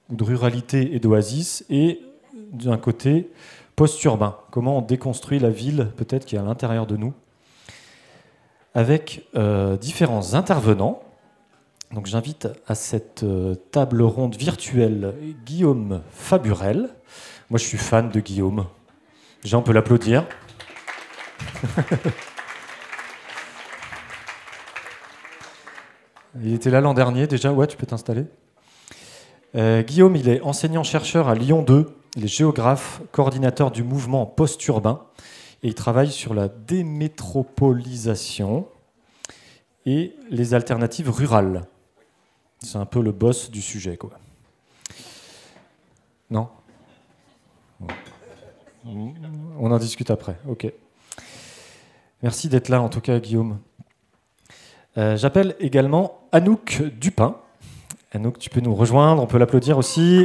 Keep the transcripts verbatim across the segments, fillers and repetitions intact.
ou de ruralité et d'oasis, et d'un côté post-urbain. Comment on déconstruit la ville, peut-être qui est à l'intérieur de nous, avec euh, différents intervenants. Donc j'invite à cette euh, table ronde virtuelle Guillaume Faburel. Moi, je suis fan de Guillaume. Déjà, on peut l'applaudir. Il était là l'an dernier déjà. Ouais, tu peux t'installer. Euh, Guillaume, il est enseignant-chercheur à Lyon deux. Il est géographe, coordinateur du mouvement post-urbain. Et il travaille sur la démétropolisation et les alternatives rurales. C'est un peu le boss du sujet, quoi. Non ? On en discute après. Ok. Merci d'être là, en tout cas, Guillaume. Euh, j'appelle également Anouk Dupin. Anouk, tu peux nous rejoindre, on peut l'applaudir aussi.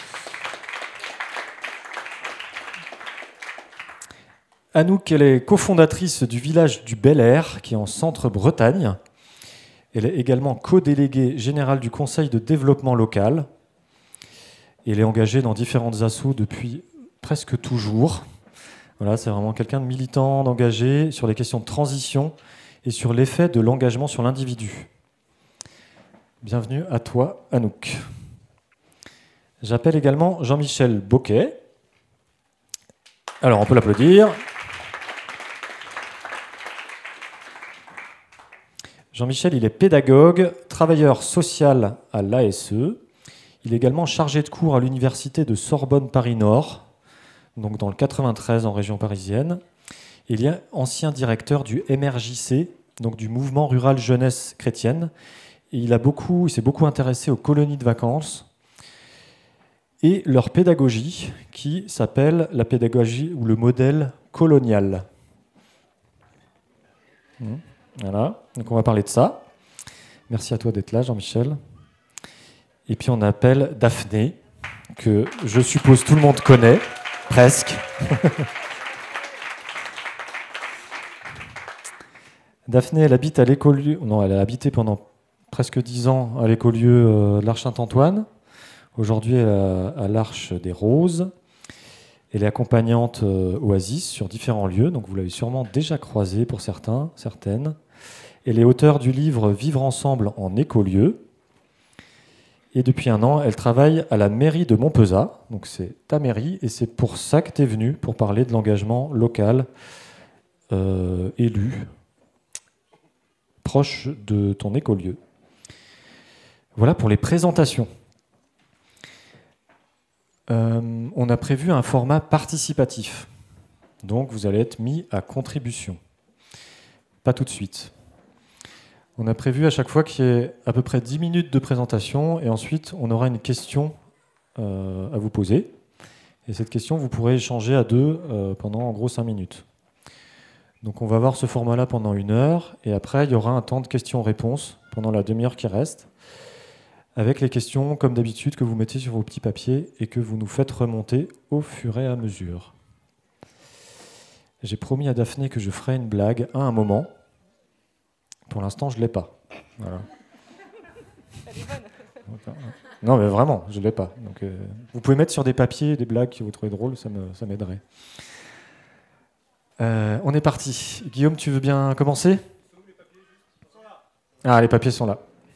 Anouk, elle est cofondatrice du village du Bel Air, qui est en Centre-Bretagne. Elle est également co-déléguée générale du Conseil de développement local. Et elle est engagée dans différentes assos depuis presque toujours. Voilà, c'est vraiment quelqu'un de militant, d'engagé sur les questions de transition et sur l'effet de l'engagement sur l'individu. Bienvenue à toi, Anouk. J'appelle également Jean-Michel Boquet. Alors, on peut l'applaudir. Jean-Michel, il est pédagogue, travailleur social à l'A S E. Il est également chargé de cours à l'université de Sorbonne Paris-Nord, donc dans le quatre-vingt-treize en région parisienne. Il est ancien directeur du M R J C, donc du Mouvement Rural Jeunesse Chrétienne. Et il a beaucoup, il s'est beaucoup intéressé aux colonies de vacances et leur pédagogie, qui s'appelle la pédagogie ou le modèle colonial. Voilà, donc on va parler de ça. Merci à toi d'être là, Jean-Michel. Et puis on appelle Daphné, que je suppose tout le monde connaît, presque. Daphné, elle habite à l'écolieu. Non, elle a habité pendant presque dix ans à l'écolieu euh, de l'Arche Saint-Antoine. Aujourd'hui, elle est à l'Arche des Roses. Elle est accompagnante euh, Oasis sur différents lieux, donc vous l'avez sûrement déjà croisée pour certains, certaines. Elle est auteure du livre Vivre ensemble en écolieu. Et depuis un an, elle travaille à la mairie de Montpezat. Donc c'est ta mairie, et c'est pour ça que tu es venue, pour parler de l'engagement local euh, élu, proche de ton écolieu. Voilà pour les présentations. Euh, on a prévu un format participatif. Donc vous allez être mis à contribution. Pas tout de suite. On a prévu à chaque fois qu'il y ait à peu près dix minutes de présentation et ensuite on aura une question euh, à vous poser. Et cette question, vous pourrez échanger à deux euh, pendant en gros cinq minutes. Donc on va voir ce format-là pendant une heure et après il y aura un temps de questions-réponses pendant la demi-heure qui reste avec les questions comme d'habitude que vous mettez sur vos petits papiers et que vous nous faites remonter au fur et à mesure. J'ai promis à Daphné que je ferai une blague à un moment. Pour l'instant, je ne l'ai pas. Voilà. Elle est bonne. Non, mais vraiment, je ne l'ai pas. Donc, euh, vous pouvez mettre sur des papiers des blagues que vous trouvez drôles, ça, me, ça m'aiderait. Euh, on est parti. Guillaume, tu veux bien commencer ? Ah, les papiers sont là.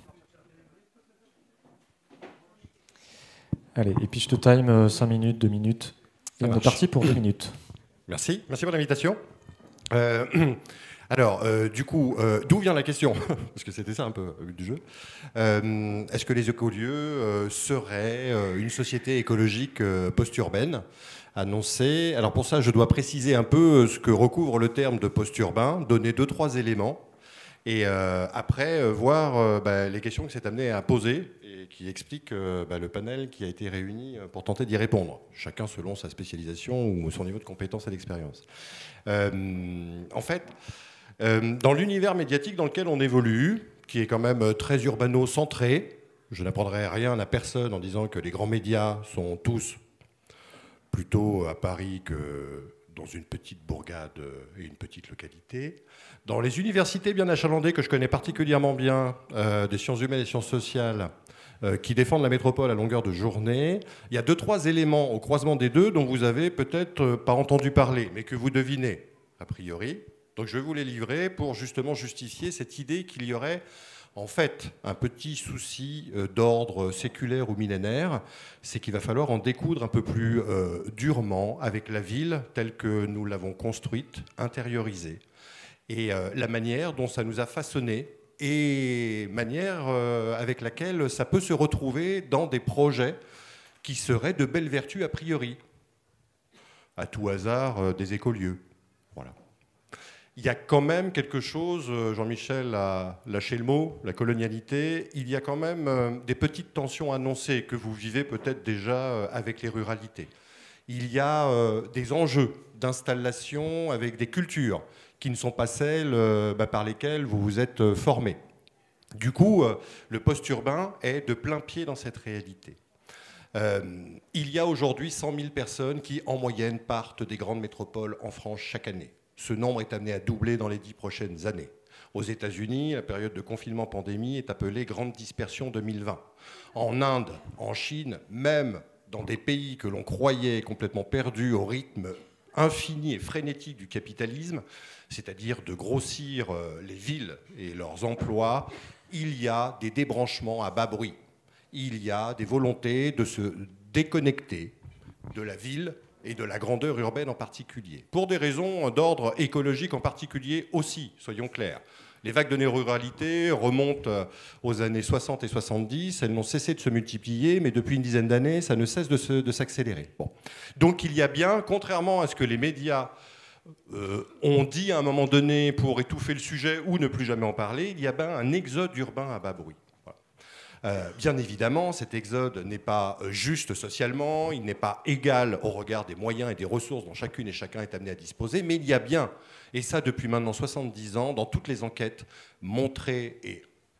Allez, et puis je te time cinq minutes, deux minutes. Et on est parti pour deux minutes. Merci, merci pour l'invitation. Euh, alors, euh, du coup, euh, d'où vient la question ? Parce que c'était ça un peu du jeu. Euh, est-ce que les écolieux euh, seraient euh, une société écologique euh, post-urbaine annoncée ? Alors pour ça, je dois préciser un peu ce que recouvre le terme de post-urbain, donner deux, trois éléments, et euh, après euh, voir euh, bah, les questions que c'est amené à poser et qui expliquent euh, bah, le panel qui a été réuni pour tenter d'y répondre, chacun selon sa spécialisation ou son niveau de compétence et d'expérience. Euh, en fait, euh, dans l'univers médiatique dans lequel on évolue, qui est quand même très urbano-centré, je n'apprendrai rien à personne en disant que les grands médias sont tous plutôt à Paris que dans une petite bourgade et une petite localité. Dans les universités bien achalandées, que je connais particulièrement bien, euh, des sciences humaines et sciences sociales, euh, qui défendent la métropole à longueur de journée, il y a deux, trois éléments au croisement des deux dont vous avez peut-être pas entendu parler, mais que vous devinez, a priori. Donc je vais vous les livrer pour justement justifier cette idée qu'il y aurait en fait un petit souci d'ordre séculaire ou millénaire, c'est qu'il va falloir en découdre un peu plus euh, durement avec la ville telle que nous l'avons construite, intériorisée, et euh, la manière dont ça nous a façonné, et manière euh, avec laquelle ça peut se retrouver dans des projets qui seraient de belles vertus a priori, à tout hasard euh, des écolieux. Voilà. Il y a quand même quelque chose, Jean-Michel a lâché le mot, la colonialité, il y a quand même des petites tensions annoncées que vous vivez peut-être déjà avec les ruralités. Il y a des enjeux d'installation avec des cultures qui ne sont pas celles bah, par lesquelles vous vous êtes formés. Du coup, le post-urbain est de plein pied dans cette réalité. Euh, il y a aujourd'hui cent mille personnes qui, en moyenne, partent des grandes métropoles en France chaque année. Ce nombre est amené à doubler dans les dix prochaines années. Aux États-Unis, la période de confinement-pandémie est appelée Grande Dispersion deux mille vingt. En Inde, en Chine, même dans des pays que l'on croyait complètement perdus au rythme infini et frénétique du capitalisme, c'est-à-dire de grossir les villes et leurs emplois, il y a des débranchements à bas bruit. Il y a des volontés de se déconnecter de la ville et de la grandeur urbaine en particulier. Pour des raisons d'ordre écologique en particulier aussi, soyons clairs. Les vagues de néo-ruralité remontent aux années soixante et soixante-dix, elles n'ont cessé de se multiplier, mais depuis une dizaine d'années, ça ne cesse de, se, de s'accélérer. Bon. Donc il y a bien, contrairement à ce que les médias euh, ont dit à un moment donné pour étouffer le sujet ou ne plus jamais en parler, il y a bien un exode urbain à bas bruit. Euh, bien évidemment, cet exode n'est pas juste socialement, il n'est pas égal au regard des moyens et des ressources dont chacune et chacun est amené à disposer, mais il y a bien, et ça depuis maintenant soixante-dix ans, dans toutes les enquêtes, montré et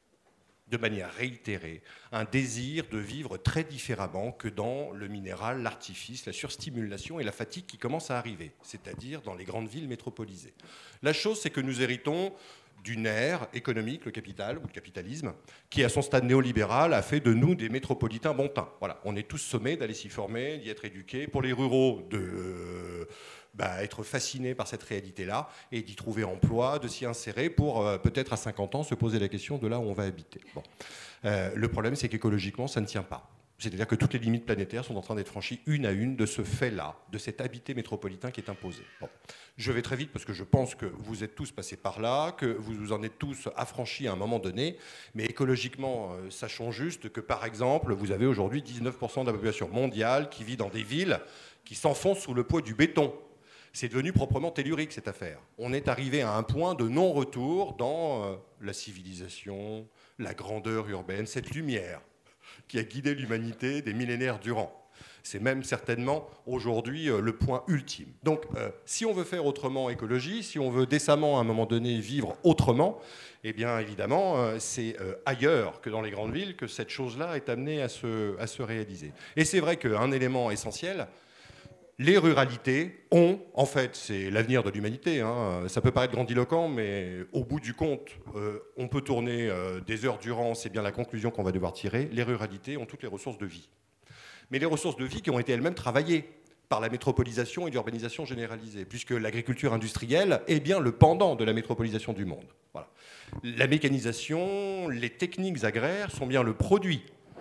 de manière réitérée, un désir de vivre très différemment que dans le minéral, l'artifice, la surstimulation et la fatigue qui commencent à arriver, c'est-à-dire dans les grandes villes métropolisées. La chose, c'est que nous héritons d'une ère économique, le capital ou le capitalisme, qui à son stade néolibéral a fait de nous des métropolitains bon teint. Voilà, on est tous sommés d'aller s'y former, d'y être éduqués. Pour les ruraux, de euh, bah, être fascinés par cette réalité-là et d'y trouver emploi, de s'y insérer pour euh, peut-être à cinquante ans se poser la question de là où on va habiter. Bon. Euh, le problème, c'est qu'écologiquement, ça ne tient pas. C'est-à-dire que toutes les limites planétaires sont en train d'être franchies une à une de ce fait-là, de cet habité métropolitain qui est imposé. Bon. Je vais très vite parce que je pense que vous êtes tous passés par là, que vous vous en êtes tous affranchis à un moment donné, mais écologiquement, euh, sachons juste que par exemple, vous avez aujourd'hui dix-neuf pour cent de la population mondiale qui vit dans des villes qui s'enfoncent sous le poids du béton. C'est devenu proprement tellurique cette affaire. On est arrivé à un point de non-retour dans euh, la civilisation, la grandeur urbaine, cette lumière qui a guidé l'humanité des millénaires durant. C'est même certainement aujourd'hui euh, le point ultime. Donc, euh, si on veut faire autrement écologie, si on veut décemment à un moment donné vivre autrement, eh bien évidemment, euh, c'est euh, ailleurs que dans les grandes villes que cette chose-là est amenée à se, à se réaliser. Et c'est vrai qu'un élément essentiel, les ruralités ont, en fait, c'est l'avenir de l'humanité, hein, ça peut paraître grandiloquent, mais au bout du compte, euh, on peut tourner euh, des heures durant, c'est bien la conclusion qu'on va devoir tirer, les ruralités ont toutes les ressources de vie. Mais les ressources de vie qui ont été elles-mêmes travaillées par la métropolisation et l'urbanisation généralisée, puisque l'agriculture industrielle est bien le pendant de la métropolisation du monde. Voilà. La mécanisation, les techniques agraires sont bien le produit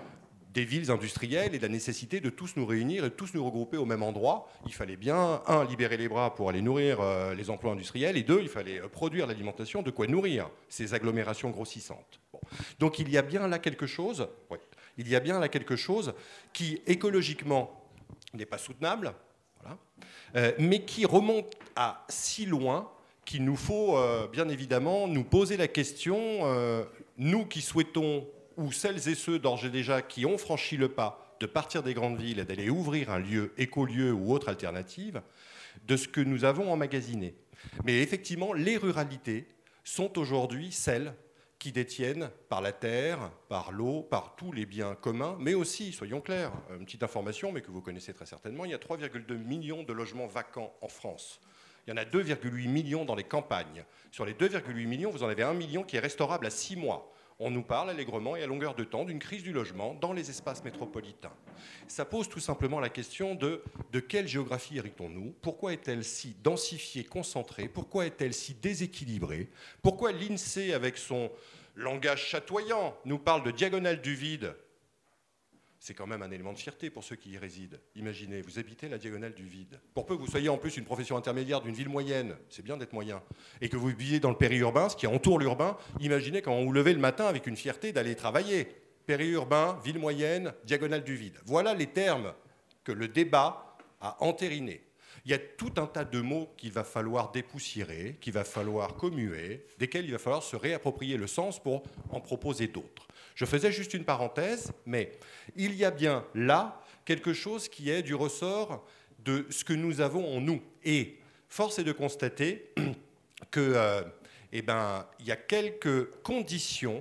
des villes industrielles et de la nécessité de tous nous réunir et de tous nous regrouper au même endroit. Il fallait bien, un, libérer les bras pour aller nourrir euh, les emplois industriels, et deux, il fallait produire l'alimentation, de quoi nourrir ces agglomérations grossissantes. Bon. Donc il y a bien là quelque chose... Ouais. Il y a bien là quelque chose qui, écologiquement, n'est pas soutenable, voilà, euh, mais qui remonte à si loin qu'il nous faut, euh, bien évidemment, nous poser la question, euh, nous qui souhaitons, ou celles et ceux d'ores et déjà qui ont franchi le pas de partir des grandes villes et d'aller ouvrir un lieu, écolieu ou autre alternative, de ce que nous avons emmagasiné. Mais effectivement, les ruralités sont aujourd'hui celles qui détiennent par la terre, par l'eau, par tous les biens communs, mais aussi, soyons clairs, une petite information, mais que vous connaissez très certainement, il y a trois virgule deux millions de logements vacants en France. Il y en a deux virgule huit millions dans les campagnes. Sur les deux virgule huit millions, vous en avez un million qui est restaurable à six mois. On nous parle allègrement et à longueur de temps d'une crise du logement dans les espaces métropolitains. Ça pose tout simplement la question de, de quelle géographie héritons-nous? Pourquoi est-elle si densifiée, concentrée? Pourquoi est-elle si déséquilibrée? Pourquoi l'INSEE, avec son langage chatoyant, nous parle de diagonale du vide? C'est quand même un élément de fierté pour ceux qui y résident. Imaginez, vous habitez la diagonale du vide. Pour peu que vous soyez en plus une profession intermédiaire d'une ville moyenne, c'est bien d'être moyen, et que vous viviez dans le périurbain, ce qui entoure l'urbain, imaginez quand vous vous levez le matin avec une fierté d'aller travailler. Périurbain, ville moyenne, diagonale du vide. Voilà les termes que le débat a entérinés. Il y a tout un tas de mots qu'il va falloir dépoussiérer, qu'il va falloir commuer, desquels il va falloir se réapproprier le sens pour en proposer d'autres. Je faisais juste une parenthèse, mais il y a bien là quelque chose qui est du ressort de ce que nous avons en nous. Et force est de constater que, euh, eh ben, il y a quelques conditions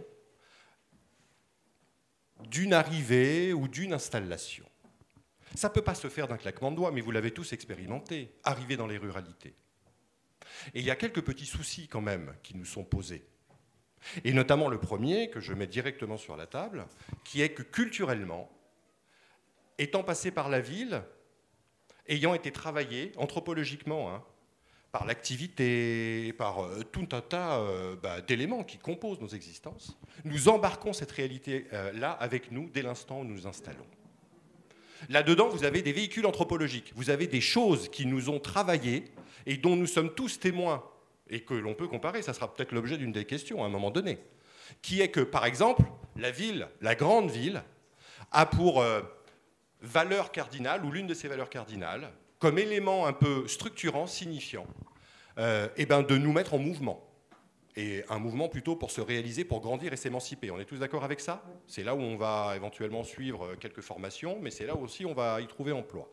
d'une arrivée ou d'une installation. Ça ne peut pas se faire d'un claquement de doigts, mais vous l'avez tous expérimenté, arriver dans les ruralités. Et il y a quelques petits soucis quand même qui nous sont posés. Et notamment le premier, que je mets directement sur la table, qui est que culturellement, étant passé par la ville, ayant été travaillé anthropologiquement, hein, par l'activité, par euh, tout un tas euh, bah, d'éléments qui composent nos existences, nous embarquons cette réalité-là avec nous dès l'instant où nous nous installons. Là-dedans, vous avez des véhicules anthropologiques, vous avez des choses qui nous ont travaillé et dont nous sommes tous témoins, et que l'on peut comparer, ça sera peut-être l'objet d'une des questions à un moment donné, qui est que, par exemple, la ville, la grande ville, a pour euh, valeur cardinale, ou l'une de ses valeurs cardinales, comme élément un peu structurant, signifiant, euh, eh ben de nous mettre en mouvement. Et un mouvement plutôt pour se réaliser, pour grandir et s'émanciper. On est tous d'accord avec ça? C'est là où on va éventuellement suivre quelques formations, mais c'est là aussi où on va y trouver emploi.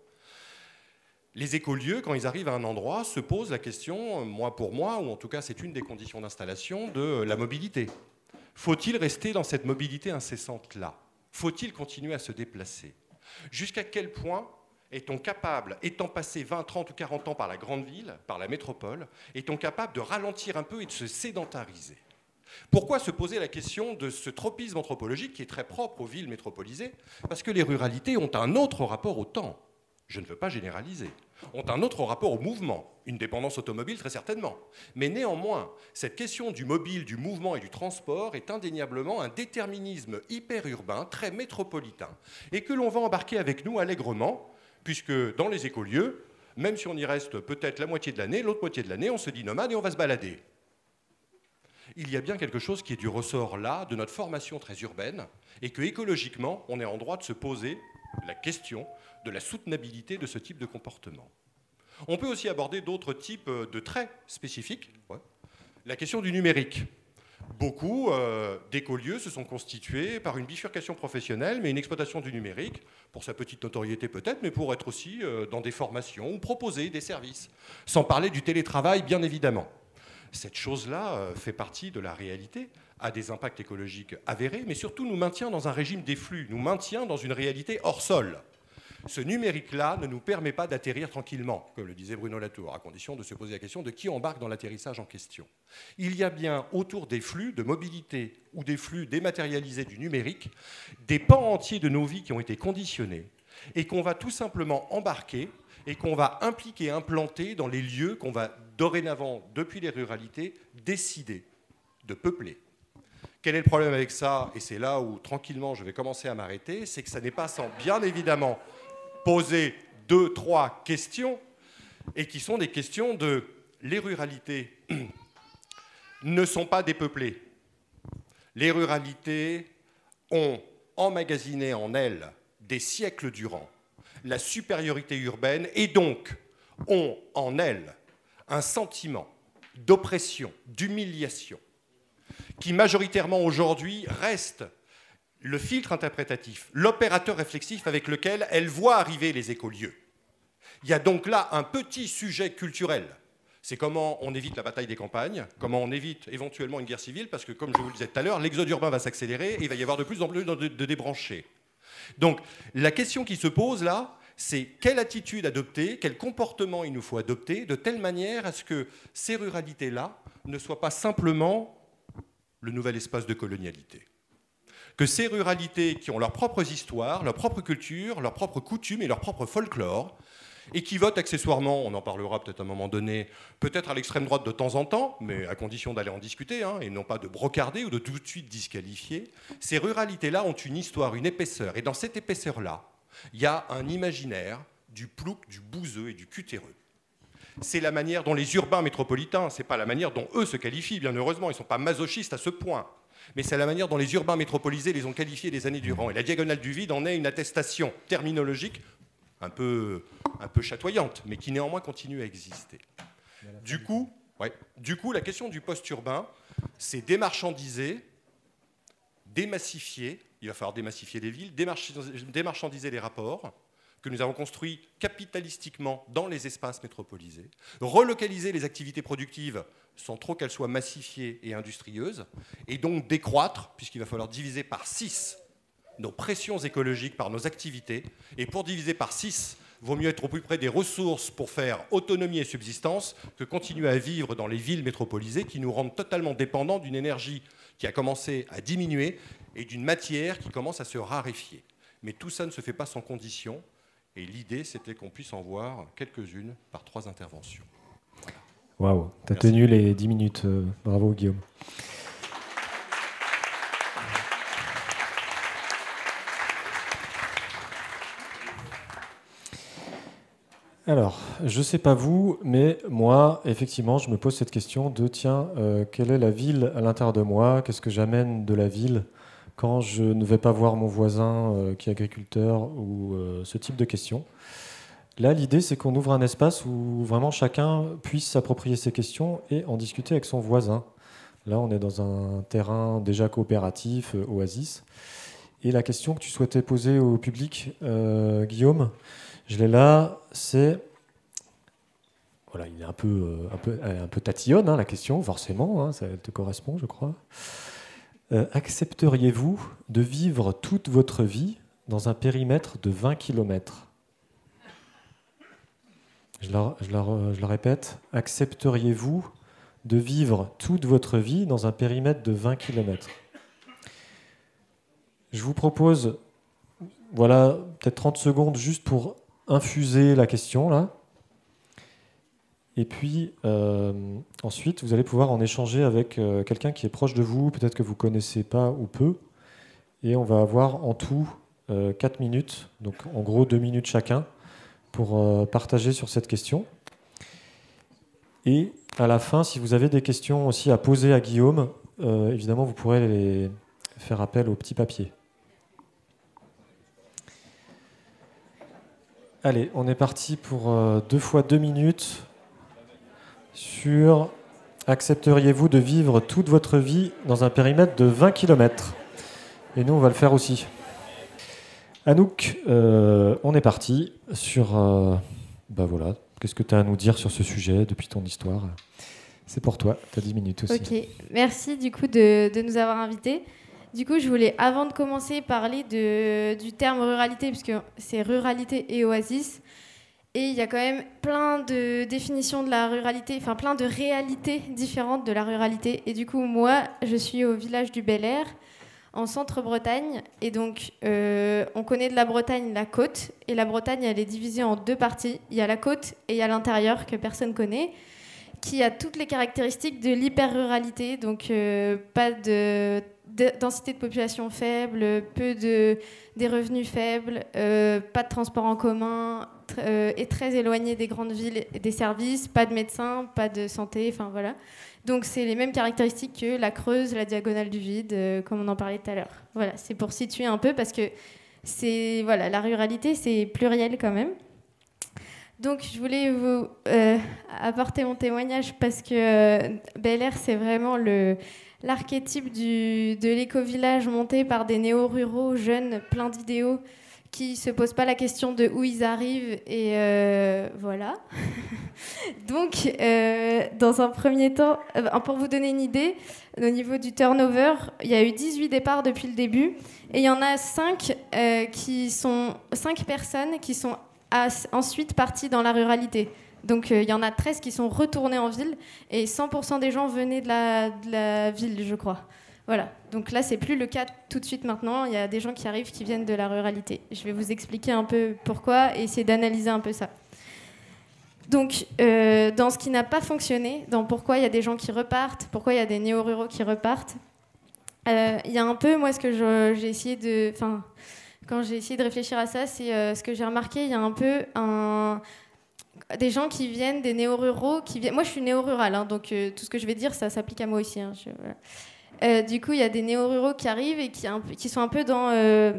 Les écolieux, quand ils arrivent à un endroit, se posent la question, moi pour moi, ou en tout cas c'est une des conditions d'installation, de la mobilité. Faut-il rester dans cette mobilité incessante-là? Faut-il continuer à se déplacer? Jusqu'à quel point est-on capable, étant passé vingt, trente ou quarante ans par la grande ville, par la métropole, est-on capable de ralentir un peu et de se sédentariser? Pourquoi se poser la question de ce tropisme anthropologique qui est très propre aux villes métropolisées? Parce que les ruralités ont un autre rapport au temps. Je ne veux pas généraliser. Ont un autre rapport au mouvement, une dépendance automobile très certainement. Mais néanmoins, cette question du mobile, du mouvement et du transport est indéniablement un déterminisme hyper-urbain, très métropolitain, et que l'on va embarquer avec nous allègrement, puisque dans les écolieux, même si on y reste peut-être la moitié de l'année, l'autre moitié de l'année, on se dit nomade et on va se balader. Il y a bien quelque chose qui est du ressort là, de notre formation très urbaine, et que écologiquement, on est en droit de se poser la question de la soutenabilité de ce type de comportement. On peut aussi aborder d'autres types de traits spécifiques. Ouais. La question du numérique. Beaucoup euh, d'écolieux se sont constitués par une bifurcation professionnelle, mais une exploitation du numérique, pour sa petite notoriété peut-être, mais pour être aussi euh, dans des formations ou proposer des services. Sans parler du télétravail, bien évidemment. Cette chose-là euh, fait partie de la réalité, a des impacts écologiques avérés, mais surtout nous maintient dans un régime des flux, nous maintient dans une réalité hors sol. Ce numérique-là ne nous permet pas d'atterrir tranquillement, comme le disait Bruno Latour, à condition de se poser la question de qui embarque dans l'atterrissage en question. Il y a bien autour des flux de mobilité ou des flux dématérialisés du numérique, des pans entiers de nos vies qui ont été conditionnés et qu'on va tout simplement embarquer et qu'on va impliquer, implanter dans les lieux qu'on va dorénavant, depuis les ruralités, décider de peupler. Quel est le problème avec ça? Et c'est là où, tranquillement, je vais commencer à m'arrêter, c'est que ça n'est pas sans, bien évidemment, poser deux, trois questions, et qui sont des questions de... Les ruralités ne sont pas dépeuplées. Les ruralités ont emmagasiné en elles, des siècles durant, la supériorité urbaine, et donc ont en elles un sentiment d'oppression, d'humiliation, qui majoritairement aujourd'hui reste le filtre interprétatif, l'opérateur réflexif avec lequel elle voit arriver les écolieux. Il y a donc là un petit sujet culturel C'est comment on évite la bataille des campagnes, comment on évite éventuellement une guerre civile, parce que, comme je vous le disais tout à l'heure, l'exode urbain va s'accélérer et il va y avoir de plus en plus de, de débranchés. Donc, la question qui se pose là, c'est quelle attitude adopter, quel comportement il nous faut adopter, de telle manière à ce que ces ruralités-là ne soient pas simplement le nouvel espace de colonialité. Que ces ruralités qui ont leurs propres histoires, leur propre culture, leurs propres coutumes et leur propre folklore, et qui votent accessoirement, on en parlera peut-être à un moment donné, peut-être à l'extrême droite de temps en temps, mais à condition d'aller en discuter, hein, et non pas de brocarder ou de tout de suite disqualifier, ces ruralités-là ont une histoire, une épaisseur, et dans cette épaisseur-là, il y a un imaginaire du plouc, du bouseux et du cutéreux. C'est la manière dont les urbains métropolitains, c'est pas la manière dont eux se qualifient, bien heureusement, ils ne sont pas masochistes à ce point, mais c'est la manière dont les urbains métropolisés les ont qualifiés des années durant. Et la diagonale du vide en est une attestation terminologique un peu, un peu chatoyante, mais qui néanmoins continue à exister. Du coup, ouais, du coup, la question du post-urbain, c'est démarchandiser, démassifier, il va falloir démassifier les villes, démarchandiser les rapports que nous avons construits capitalistiquement dans les espaces métropolisés, relocaliser les activités productives sans trop qu'elles soient massifiées et industrieuses, et donc décroître, puisqu'il va falloir diviser par six nos pressions écologiques par nos activités, et pour diviser par six, vaut mieux être au plus près des ressources pour faire autonomie et subsistance que continuer à vivre dans les villes métropolisées qui nous rendent totalement dépendants d'une énergie qui a commencé à diminuer et d'une matière qui commence à se raréfier. Mais tout ça ne se fait pas sans condition, et l'idée c'était qu'on puisse en voir quelques-unes par trois interventions. Waouh, wow, t'as tenu les dix minutes, euh, bravo Guillaume. Alors, je ne sais pas vous, mais moi, effectivement, je me pose cette question de, tiens, euh, quelle est la ville à l'intérieur de moi? Qu'est-ce que j'amène de la ville quand je ne vais pas voir mon voisin euh, qui est agriculteur ou euh, ce type de questions? Là, l'idée, c'est qu'on ouvre un espace où vraiment chacun puisse s'approprier ces questions et en discuter avec son voisin. Là, on est dans un terrain déjà coopératif, euh, Oasis. Et la question que tu souhaitais poser au public, euh, Guillaume, je l'ai là, c'est... Voilà, il est un peu, euh, un peu, un peu tatillonne, hein, la question, forcément, hein, ça te correspond, je crois. Euh, accepteriez-vous de vivre toute votre vie dans un périmètre de vingt kilomètres? Je la, je, la, je la répète, accepteriez-vous de vivre toute votre vie dans un périmètre de vingt kilomètres? Je vous propose, voilà, peut-être trente secondes juste pour infuser la question, là. Et puis, euh, ensuite, vous allez pouvoir en échanger avec euh, quelqu'un qui est proche de vous, peut-être que vous ne connaissez pas ou peu. Et on va avoir en tout euh, quatre minutes, donc en gros deux minutes chacun, pour euh, partager sur cette question. Et à la fin, si vous avez des questions aussi à poser à Guillaume, euh, évidemment, vous pourrez les faire appel au petit papier. Allez, on est parti pour euh, deux fois deux minutes sur « Accepteriez-vous de vivre toute votre vie dans un périmètre de vingt kilomètres ?» Et nous, on va le faire aussi. Anouk, euh, on est parti sur... Euh, bah voilà, qu'est-ce que tu as à nous dire sur ce sujet depuis ton histoire? C'est pour toi, tu as dix minutes aussi. Ok, merci du coup de, de nous avoir invités. Du coup, je voulais, avant de commencer, parler de, du terme ruralité, puisque c'est ruralité et oasis. Et il y a quand même plein de définitions de la ruralité, enfin plein de réalités différentes de la ruralité. Et du coup, moi, je suis au village du Bel Air, en centre-Bretagne. Et donc, euh, on connaît de la Bretagne la côte. Et la Bretagne, elle est divisée en deux parties. Il y a la côte et il y a l'intérieur, que personne connaît, qui a toutes les caractéristiques de l'hyper-ruralité. Donc, euh, pas de... De densité de population faible, peu de, des revenus faibles, euh, pas de transport en commun, tr euh, et très éloigné des grandes villes et des services, pas de médecins, pas de santé, enfin voilà. Donc c'est les mêmes caractéristiques que la Creuse, la diagonale du vide, euh, comme on en parlait tout à l'heure. Voilà, c'est pour situer un peu parce que c'est voilà, la ruralité c'est pluriel quand même. Donc je voulais vous euh, apporter mon témoignage parce que euh, Bel Air c'est vraiment le l'archétype du, de l'éco-village monté par des néo-ruraux jeunes, pleins d'idéaux, qui se posent pas la question de où ils arrivent et euh, voilà. Donc, euh, dans un premier temps, euh, pour vous donner une idée, au niveau du turnover, il y a eu dix-huit départs depuis le début et il y en a cinq euh, qui sont cinq personnes qui sont as- ensuite parties dans la ruralité. Donc, euh, il y en a treize qui sont retournés en ville et cent pour cent des gens venaient de la, de la ville, je crois. Voilà, donc là, c'est plus le cas tout de suite maintenant. Il y a des gens qui arrivent qui viennent de la ruralité. Je vais vous expliquer un peu pourquoi et essayer d'analyser un peu ça. Donc, euh, dans ce qui n'a pas fonctionné, dans pourquoi il y a des gens qui repartent, pourquoi il y a des néo-ruraux qui repartent, euh, il y a un peu, moi, ce que je, j'ai essayé de... Enfin, quand j'ai essayé de réfléchir à ça, c'est euh, ce que j'ai remarqué, il y a un peu un... des gens qui viennent, des néo-ruraux, qui viennent... Moi, je suis néo-rurale, hein, donc euh, tout ce que je vais dire, ça s'applique à moi aussi. Hein, je... voilà. Euh, du coup, il y a des néo-ruraux qui arrivent et qui, un peu, qui sont un peu dans, euh,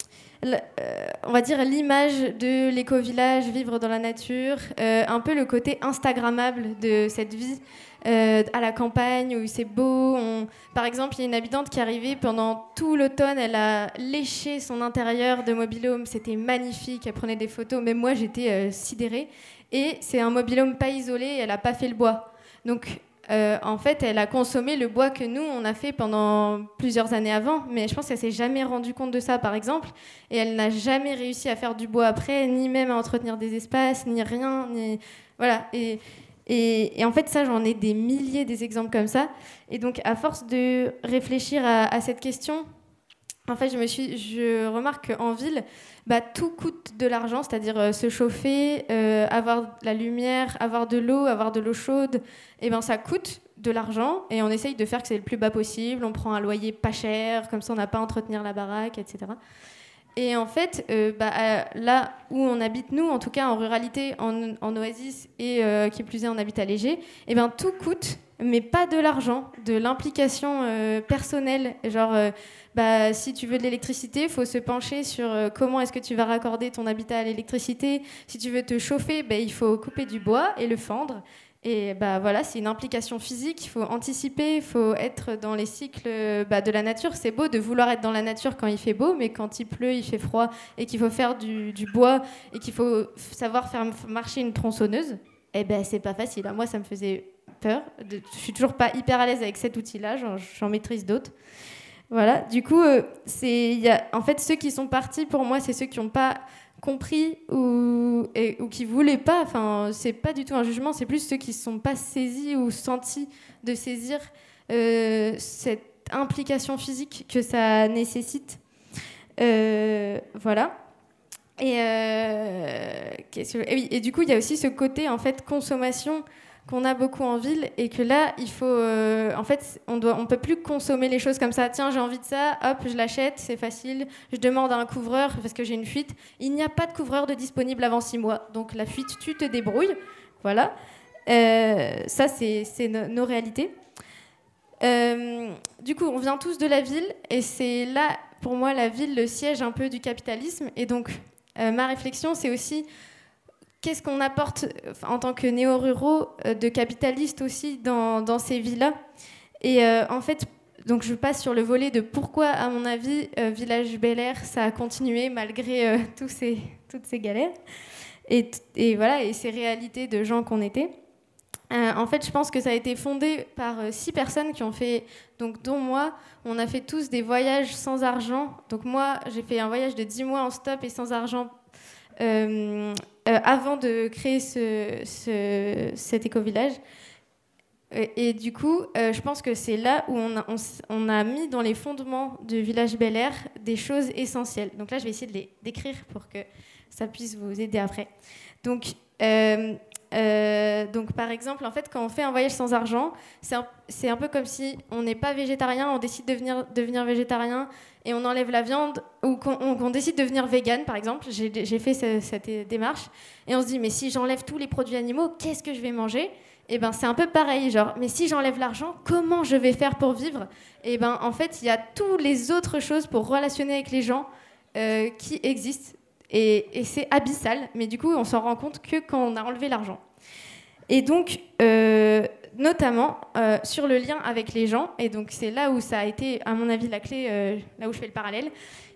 l, euh, on va dire, l'image de l'éco-village, vivre dans la nature, euh, un peu le côté instagrammable de cette vie euh, à la campagne où c'est beau. On... Par exemple, il y a une habitante qui est arrivée pendant tout l'automne, elle a léché son intérieur de mobil-home, c'était magnifique, elle prenait des photos, même moi j'étais euh, sidérée. Et c'est un mobil-home pas isolé, elle n'a pas fait le bois. Donc, Euh, en fait, elle a consommé le bois que nous, on a fait pendant plusieurs années avant, mais je pense qu'elle s'est jamais rendue compte de ça, par exemple, et elle n'a jamais réussi à faire du bois après, ni même à entretenir des espaces, ni rien, ni... Voilà. Et, et, et en fait, ça, j'en ai des milliers des exemples comme ça. Et donc, à force de réfléchir à, à cette question, en fait, je, me suis, je remarque qu'en ville, bah, tout coûte de l'argent, c'est-à-dire euh, se chauffer, euh, avoir de la lumière, avoir de l'eau, avoir de l'eau chaude, et ben, ça coûte de l'argent et on essaye de faire que c'est le plus bas possible. On prend un loyer pas cher, comme ça on n'a pas à entretenir la baraque, et cetera. Et en fait, euh, bah, euh, là où on habite, nous, en tout cas en ruralité, en, en oasis, et euh, qui plus est en habitat léger, et ben, tout coûte, mais pas de l'argent, de l'implication euh, personnelle. Genre, euh, bah, si tu veux de l'électricité, il faut se pencher sur euh, comment est-ce que tu vas raccorder ton habitat à l'électricité. Si tu veux te chauffer, bah, il faut couper du bois et le fendre. Et bah, voilà, c'est une implication physique, il faut anticiper, il faut être dans les cycles bah, de la nature. C'est beau de vouloir être dans la nature quand il fait beau, mais quand il pleut, il fait froid, et qu'il faut faire du, du bois, et qu'il faut savoir faire marcher une tronçonneuse, eh ben, c'est pas facile. Moi, ça me faisait peur. De, je suis toujours pas hyper à l'aise avec cet outil-là, j'en, j'en maîtrise d'autres. Voilà, du coup, euh, c'est, y a, en fait, ceux qui sont partis, pour moi, c'est ceux qui n'ont pas compris ou, et, ou qui voulaient pas, enfin, c'est pas du tout un jugement, c'est plus ceux qui ne sont pas saisis ou sentis de saisir euh, cette implication physique que ça nécessite. Euh, voilà. Et, euh, qu'est-ce que... et, oui, et du coup, il y a aussi ce côté, en fait, consommation qu'on a beaucoup en ville et que là, il faut, euh, en fait, on doit, on peut plus consommer les choses comme ça. Tiens, j'ai envie de ça, hop, je l'achète, c'est facile. Je demande à un couvreur parce que j'ai une fuite. Il n'y a pas de couvreur de disponible avant six mois, donc la fuite, tu te débrouilles. Voilà. Euh, ça, c'est, c'est no, nos réalités. Euh, du coup, on vient tous de la ville et c'est là, pour moi, la ville, le siège un peu du capitalisme. Et donc, euh, ma réflexion, c'est aussi qu'est-ce qu'on apporte en tant que néo-ruraux, de capitalistes aussi, dans, dans ces villas. Et euh, en fait, donc je passe sur le volet de pourquoi, à mon avis, euh, Village Bel Air, ça a continué malgré euh, tous ces, toutes ces galères. Et, et voilà, et ces réalités de gens qu'on était. Euh, en fait, je pense que ça a été fondé par euh, six personnes qui ont fait, donc dont moi, on a fait tous des voyages sans argent. Donc moi, j'ai fait un voyage de dix mois en stop et sans argent euh, euh, avant de créer ce, ce, cet éco-village. Et, et du coup, euh, je pense que c'est là où on a, on, on a mis dans les fondements du Village Bel Air des choses essentielles. Donc là, je vais essayer de les décrire pour que ça puisse vous aider après. Donc, euh, Euh, donc par exemple, en fait, quand on fait un voyage sans argent, c'est un, c'est un peu comme si on n'est pas végétarien, on décide de devenir, devenir végétarien et on enlève la viande, ou qu'on on, qu'on décide de devenir vegan, par exemple. J'ai, j'ai fait ce, cette démarche et on se dit, mais si j'enlève tous les produits animaux, qu'est-ce que je vais manger ? Et ben c'est un peu pareil, genre, mais si j'enlève l'argent, comment je vais faire pour vivre ? Et ben en fait, il y a toutes les autres choses pour relationner avec les gens euh, qui existent. Et, et c'est abyssal, mais du coup, on s'en rend compte que quand on a enlevé l'argent. Et donc, euh, notamment euh, sur le lien avec les gens, et donc c'est là où ça a été, à mon avis, la clé, euh, là où je fais le parallèle,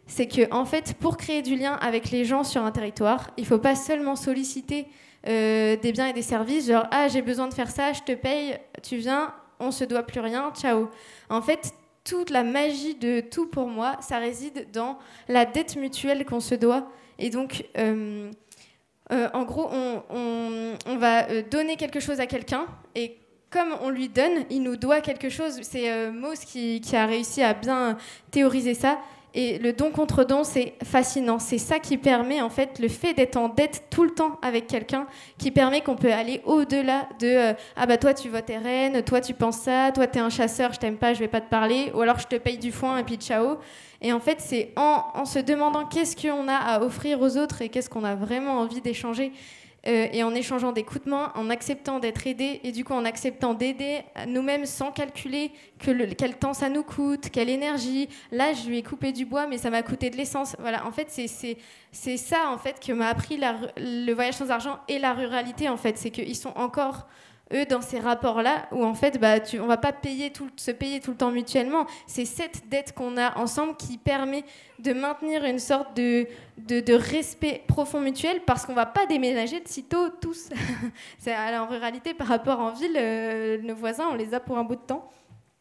c'est que en fait, pour créer du lien avec les gens sur un territoire, il ne faut pas seulement solliciter euh, des biens et des services, genre « Ah, j'ai besoin de faire ça, je te paye, tu viens, on se doit plus rien, ciao ». En fait, toute la magie de tout pour moi, ça réside dans la dette mutuelle qu'on se doit. Et donc, euh, euh, en gros, on, on, on va donner quelque chose à quelqu'un et comme on lui donne, il nous doit quelque chose. C'est euh, Mauss qui, qui a réussi à bien théoriser ça. Et le don contre don, c'est fascinant. C'est ça qui permet, en fait, le fait d'être en dette tout le temps avec quelqu'un, qui permet qu'on peut aller au-delà de euh, ah bah toi tu votes R N, toi tu penses ça, toi t'es un chasseur, je t'aime pas, je vais pas te parler, ou alors je te paye du foin et puis ciao. Et en fait, c'est en, en se demandant qu'est-ce qu'on a à offrir aux autres et qu'est-ce qu'on a vraiment envie d'échanger. Euh, et en échangeant des coups de main, en acceptant d'être aidé, et du coup en acceptant d'aider nous-mêmes sans calculer que le, quel temps ça nous coûte, quelle énergie. Là, je lui ai coupé du bois, mais ça m'a coûté de l'essence. Voilà, en fait, c'est, c'est, c'est ça en fait que m'a appris la, le voyage sans argent et la ruralité. En fait, c'est qu'ils sont encore eux dans ces rapports-là où en fait, bah, tu, on va pas payer tout, se payer tout le temps mutuellement. C'est cette dette qu'on a ensemble qui permet de maintenir une sorte de, de, de respect profond mutuel parce qu'on va pas déménager de sitôt tous. C'est, en ruralité, par rapport en ville, euh, nos voisins, on les a pour un bout de temps.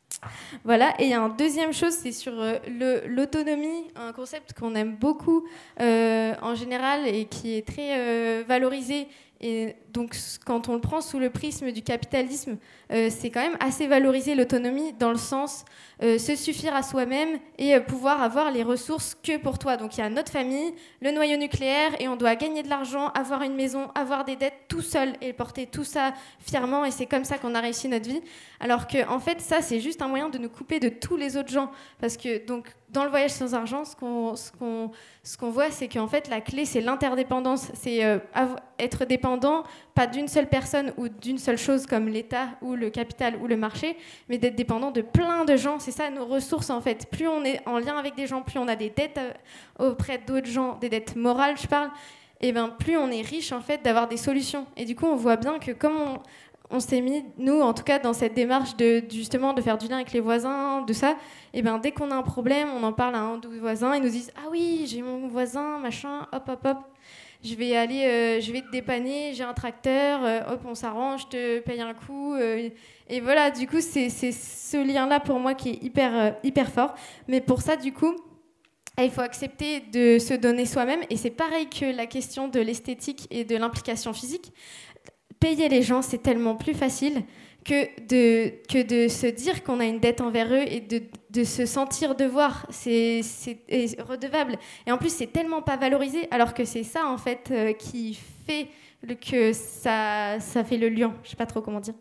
Voilà, et il y a une deuxième chose, c'est sur euh, le, l'autonomie, un concept qu'on aime beaucoup euh, en général et qui est très euh, valorisé. Et donc, quand on le prend sous le prisme du capitalisme, euh, c'est quand même assez valorisé l'autonomie dans le sens euh, se suffire à soi-même et euh, pouvoir avoir les ressources que pour toi. Donc, il y a notre famille, le noyau nucléaire, et on doit gagner de l'argent, avoir une maison, avoir des dettes tout seul et porter tout ça fièrement. Et c'est comme ça qu'on a réussi notre vie. Alors que, en fait, ça, c'est juste un moyen de nous couper de tous les autres gens. Parce que, donc, dans le voyage sans argent, ce qu'on, ce qu'on, ce qu'on voit, c'est qu'en fait, la clé, c'est l'interdépendance. C'est euh, être dépendant, pas d'une seule personne ou d'une seule chose comme l'État ou le capital ou le marché, mais d'être dépendant de plein de gens. C'est ça nos ressources, en fait. Plus on est en lien avec des gens, plus on a des dettes euh, auprès d'autres gens, des dettes morales, je parle, et ben plus on est riche, en fait, d'avoir des solutions. Et du coup, on voit bien que comme on... on s'est mis, nous, en tout cas, dans cette démarche de, justement, de faire du lien avec les voisins, de ça, et ben dès qu'on a un problème, on en parle à un ou deux voisins, ils nous disent « Ah oui, j'ai mon voisin, machin, hop, hop, hop, je vais aller, euh, je vais te dépanner, j'ai un tracteur, euh, hop, on s'arrange, je te paye un coup. Euh, » Et voilà, du coup, c'est, c'est ce lien-là, pour moi, qui est hyper, euh, hyper fort. Mais pour ça, du coup, il faut accepter de se donner soi-même. Et c'est pareil que la question de l'esthétique et de l'implication physique. Payer les gens, c'est tellement plus facile que de, que de se dire qu'on a une dette envers eux et de, de se sentir devoir. C'est, c'est redevable. Et en plus, c'est tellement pas valorisé, alors que c'est ça, en fait, euh, qui fait le, que ça, ça fait le lien. Je sais pas trop comment dire.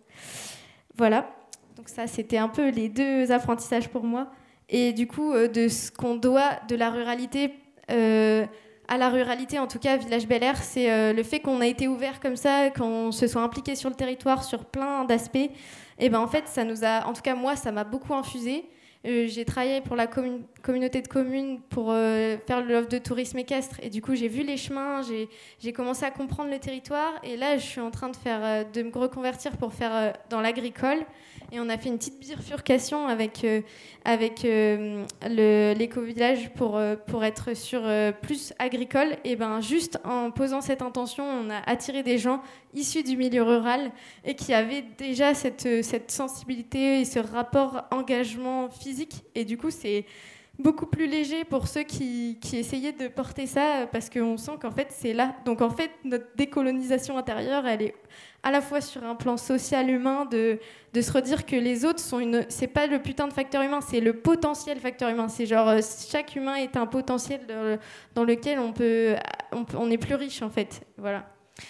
Voilà. Donc ça, c'était un peu les deux apprentissages pour moi. Et du coup, euh, de ce qu'on doit de la ruralité... Euh, à la ruralité, en tout cas, Village Bel Air, c'est euh, le fait qu'on a été ouvert comme ça, qu'on se soit impliqué sur le territoire sur plein d'aspects. Et ben en fait, ça nous a, en tout cas moi, ça m'a beaucoup infusé. Euh, j'ai travaillé pour la commun- communauté de communes pour euh, faire l'offre de tourisme équestre. Et du coup, j'ai vu les chemins, j'ai, j'ai commencé à comprendre le territoire. Et là, je suis en train de, faire, euh, de me reconvertir pour faire euh, dans l'agricole. Et on a fait une petite bifurcation avec, euh, avec euh, le, l'éco-village pour, euh, pour être sur euh, plus agricole. Et ben, juste en posant cette intention, on a attiré des gens issus du milieu rural et qui avaient déjà cette, cette sensibilité et ce rapport engagement physique. Et du coup, c'est beaucoup plus léger pour ceux qui, qui essayaient de porter ça parce qu'on sent qu'en fait, c'est là. Donc en fait, notre décolonisation intérieure, elle est à la fois sur un plan social humain de, de se redire que les autres sont une... C'est pas le putain de facteur humain, c'est le potentiel facteur humain. C'est genre, chaque humain est un potentiel dans, dans lequel on, peut, on, peut, on est plus riche, en fait. Voilà.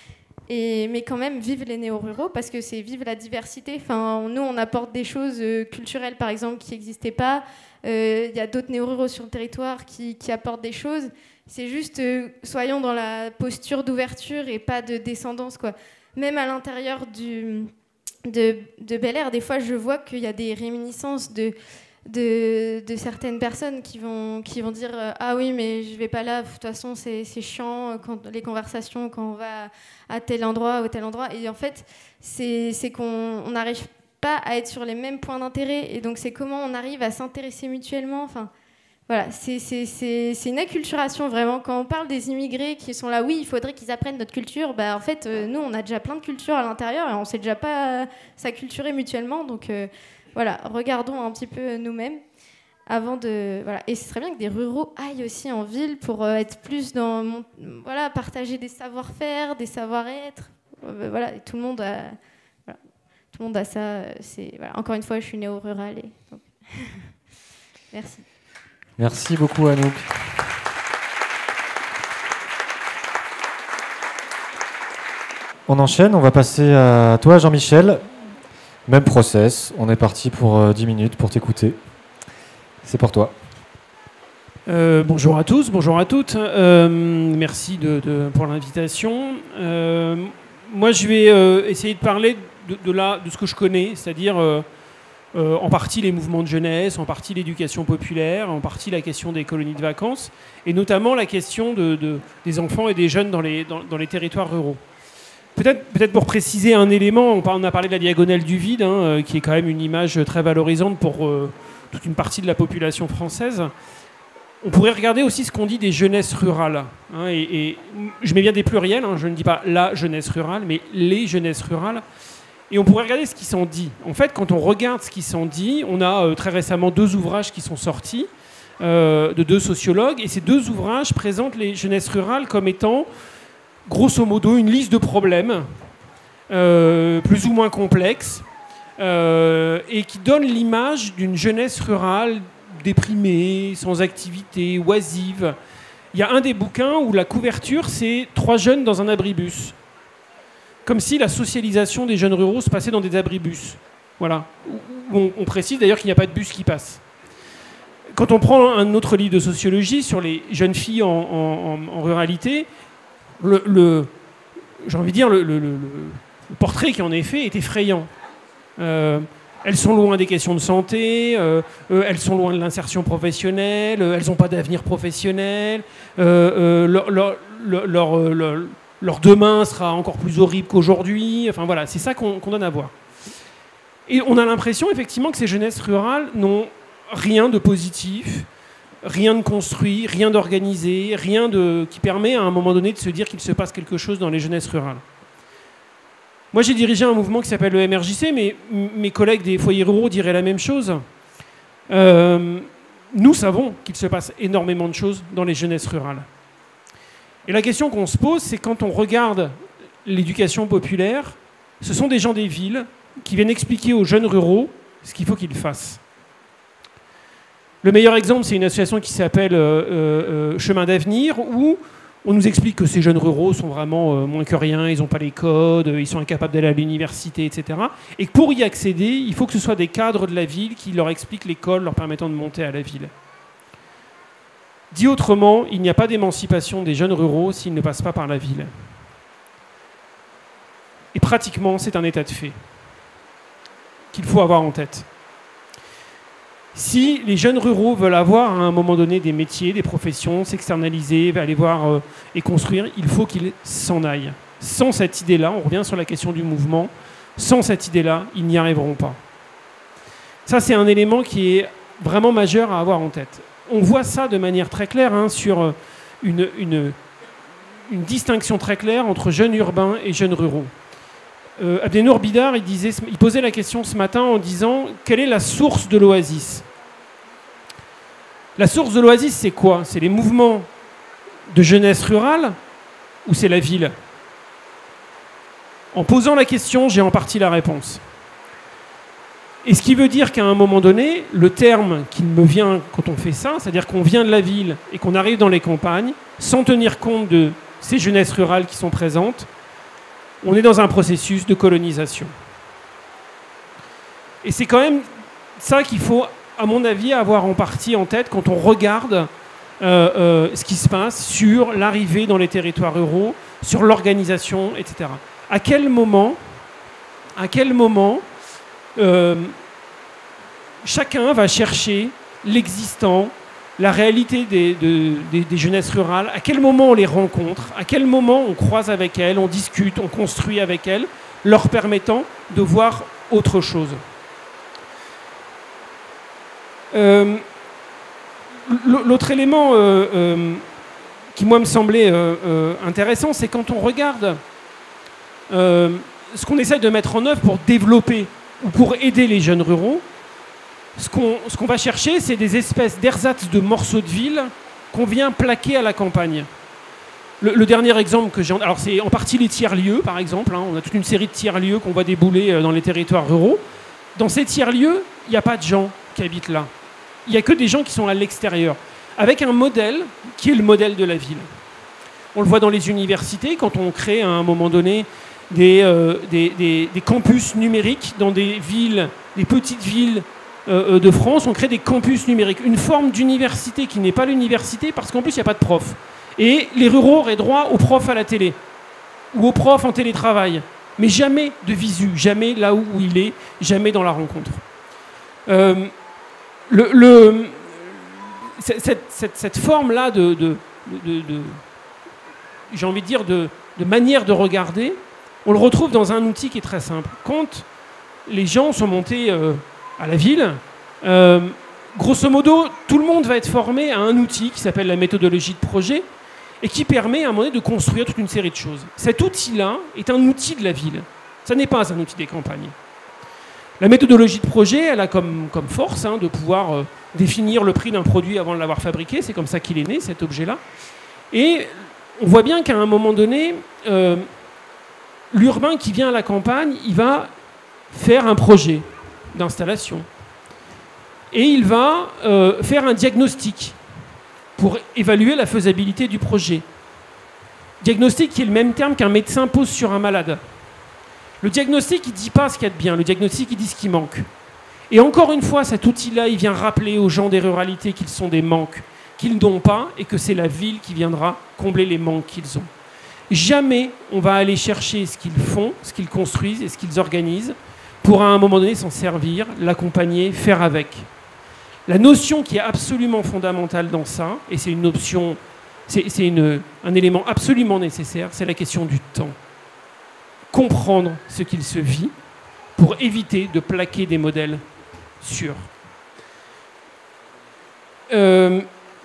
Et, mais quand même, vive les néo-ruraux, parce que c'est vive la diversité. Enfin, nous, on apporte des choses euh, culturelles, par exemple, qui n'existaient pas. Il euh, y a d'autres néo-ruraux sur le territoire qui, qui apportent des choses. C'est juste, euh, soyons dans la posture d'ouverture et pas de descendance, quoi. Même à l'intérieur du, de, de Bel Air, des fois, je vois qu'il y a des réminiscences de... De, de certaines personnes qui vont, qui vont dire euh, ah oui mais je vais pas là, de toute façon c'est, c'est chiant quand, les conversations quand on va à tel endroit ou tel endroit, et en fait c'est, c'est qu'on n'arrive pas à être sur les mêmes points d'intérêt, et donc c'est comment on arrive à s'intéresser mutuellement. Enfin Voilà, c'est, c'est, c'est, c'est une acculturation vraiment. Quand on parle des immigrés qui sont là, oui, il faudrait qu'ils apprennent notre culture, bah, en fait, euh, nous, on a déjà plein de cultures à l'intérieur et on ne sait déjà pas euh, s'acculturer mutuellement. Donc euh, voilà, regardons un petit peu nous-mêmes avant de... Voilà. Et ce serait bien que des ruraux aillent aussi en ville pour euh, être plus dans... Mon, voilà, partager des savoir-faire, des savoir-être. Euh, voilà, et tout le monde a... Voilà, tout le monde a ça. C'est, voilà. Encore une fois, je suis née au rural. Et, donc... Merci. Merci beaucoup, Anouk. On enchaîne, on va passer à toi, Jean-Michel. Même process, on est parti pour euh, dix minutes pour t'écouter. C'est pour toi. Euh, bonjour à tous, bonjour à toutes. Euh, merci de, de, pour l'invitation. Euh, moi, je vais euh, essayer de parler de, de, la, de ce que je connais, c'est-à-dire... Euh, Euh, en partie les mouvements de jeunesse, en partie l'éducation populaire, en partie la question des colonies de vacances, et notamment la question de, de, des enfants et des jeunes dans les, dans, dans les territoires ruraux. Peut-être, peut-être pour préciser un élément, on a parlé de la diagonale du vide, hein, qui est quand même une image très valorisante pour euh, toute une partie de la population française. On pourrait regarder aussi ce qu'on dit des jeunesses rurales. Hein, et, et je mets bien des pluriels, hein, je ne dis pas la jeunesse rurale, mais les jeunesses rurales. Et on pourrait regarder ce qui s'en dit. En fait, quand on regarde ce qui s'en dit, on a euh, très récemment deux ouvrages qui sont sortis euh, de deux sociologues. Et ces deux ouvrages présentent les jeunesses rurales comme étant, grosso modo, une liste de problèmes euh, plus ou moins complexes euh, et qui donnent l'image d'une jeunesse rurale déprimée, sans activité, oisive. Il y a un des bouquins où la couverture, c'est trois jeunes dans un abribus. Comme si la socialisation des jeunes ruraux se passait dans des abribus. Voilà. On, on précise d'ailleurs qu'il n'y a pas de bus qui passe. Quand on prend un autre livre de sociologie sur les jeunes filles en, en, en ruralité, le, le, j'ai envie de dire, le, le, le, le portrait qui en est fait est effrayant. Euh, elles sont loin des questions de santé, euh, euh, elles sont loin de l'insertion professionnelle, euh, elles n'ont pas d'avenir professionnel, euh, euh, leur... leur, leur, leur, leur Leur demain sera encore plus horrible qu'aujourd'hui. Enfin voilà, c'est ça qu'on, qu'on donne à voir. Et on a l'impression effectivement que ces jeunesses rurales n'ont rien de positif, rien de construit, rien d'organisé, rien de, qui permet à un moment donné de se dire qu'il se passe quelque chose dans les jeunesses rurales. Moi j'ai dirigé un mouvement qui s'appelle le M R J C, mais mes collègues des foyers ruraux diraient la même chose. Euh, nous savons qu'il se passe énormément de choses dans les jeunesses rurales. Et la question qu'on se pose, c'est quand on regarde l'éducation populaire, ce sont des gens des villes qui viennent expliquer aux jeunes ruraux ce qu'il faut qu'ils fassent. Le meilleur exemple, c'est une association qui s'appelle euh, euh, Chemin d'avenir, où on nous explique que ces jeunes ruraux sont vraiment euh, moins que rien, ils n'ont pas les codes, ils sont incapables d'aller à l'université, et cetera. Et que pour y accéder, il faut que ce soit des cadres de la ville qui leur expliquent l'école leur permettant de monter à la ville. Dit autrement, il n'y a pas d'émancipation des jeunes ruraux s'ils ne passent pas par la ville. Et pratiquement, c'est un état de fait qu'il faut avoir en tête. Si les jeunes ruraux veulent avoir à un moment donné des métiers, des professions, s'externaliser, aller voir euh, et construire, il faut qu'ils s'en aillent. Sans cette idée-là, on revient sur la question du mouvement, sans cette idée-là, ils n'y arriveront pas. Ça, c'est un élément qui est vraiment majeur à avoir en tête. On voit ça de manière très claire hein, sur une, une, une distinction très claire entre jeunes urbains et jeunes ruraux. Euh, Abdenour Bidar, il, disait, il posait la question ce matin en disant « Quelle est la source de l'oasis ?» La source de l'oasis, c'est quoi? C'est les mouvements de jeunesse rurale ou c'est la ville? En posant la question, j'ai en partie la réponse. Et ce qui veut dire qu'à un moment donné, le terme qui me vient quand on fait ça, c'est-à-dire qu'on vient de la ville et qu'on arrive dans les campagnes, sans tenir compte de ces jeunesses rurales qui sont présentes, on est dans un processus de colonisation. Et c'est quand même ça qu'il faut, à mon avis, avoir en partie en tête quand on regarde euh, euh, ce qui se passe sur l'arrivée dans les territoires ruraux, sur l'organisation, et cetera. À quel moment, à quel moment euh, chacun va chercher l'existant, la réalité des, de, des, des jeunesses rurales, à quel moment on les rencontre, à quel moment on croise avec elles, on discute, on construit avec elles, leur permettant de voir autre chose. Euh, l'autre élément euh, euh, qui, moi, me semblait euh, euh, intéressant, c'est quand on regarde euh, ce qu'on essaie de mettre en œuvre pour développer ou pour aider les jeunes ruraux, ce qu'on ce qu'on va chercher, c'est des espèces d'ersatz de morceaux de ville qu'on vient plaquer à la campagne. Le, le dernier exemple que j'ai... Alors, c'est en partie les tiers-lieux, par exemple. Hein, on a toute une série de tiers-lieux qu'on voit débouler dans les territoires ruraux. Dans ces tiers-lieux, il n'y a pas de gens qui habitent là. Il n'y a que des gens qui sont à l'extérieur, avec un modèle qui est le modèle de la ville. On le voit dans les universités, quand on crée à un moment donné des, euh, des, des, des campus numériques dans des villes, des petites villes euh, de France, on crée des campus numériques. Une forme d'université qui n'est pas l'université, parce qu'en plus, il n'y a pas de profs. Et les ruraux auraient droit aux profs à la télé, ou aux profs en télétravail. Mais jamais de visu, jamais là où il est, jamais dans la rencontre. Euh, le, le, cette, cette, cette forme-là de, de, de, de j'ai envie de dire, de, de manière de regarder, on le retrouve dans un outil qui est très simple. Quand les gens sont montés euh, à la ville, euh, grosso modo, tout le monde va être formé à un outil qui s'appelle la méthodologie de projet, et qui permet à un moment donné de construire toute une série de choses. Cet outil-là est un outil de la ville. Ça n'est pas un outil des campagnes. La méthodologie de projet, elle a comme, comme force hein, de pouvoir euh, définir le prix d'un produit avant de l'avoir fabriqué. C'est comme ça qu'il est né, cet objet-là. Et on voit bien qu'à un moment donné, euh, l'urbain qui vient à la campagne, il va faire un projet d'installation. Et il va euh, faire un diagnostic pour évaluer la faisabilité du projet. Diagnostic qui est le même terme qu'un médecin pose sur un malade. Le diagnostic, il ne dit pas ce qu'il y a de bien. Le diagnostic, il dit ce qui manque. Et encore une fois, cet outil-là, il vient rappeler aux gens des ruralités qu'ils sont des manques, qu'ils n'ont pas, et que c'est la ville qui viendra combler les manques qu'ils ont. Jamais on va aller chercher ce qu'ils font, ce qu'ils construisent et ce qu'ils organisent, pour à un moment donné s'en servir, l'accompagner, faire avec. La notion qui est absolument fondamentale dans ça, et c'est une option, c'est, c'est une, un élément absolument nécessaire, c'est la question du temps. Comprendre ce qu'il se vit pour éviter de plaquer des modèles sûrs. Euh,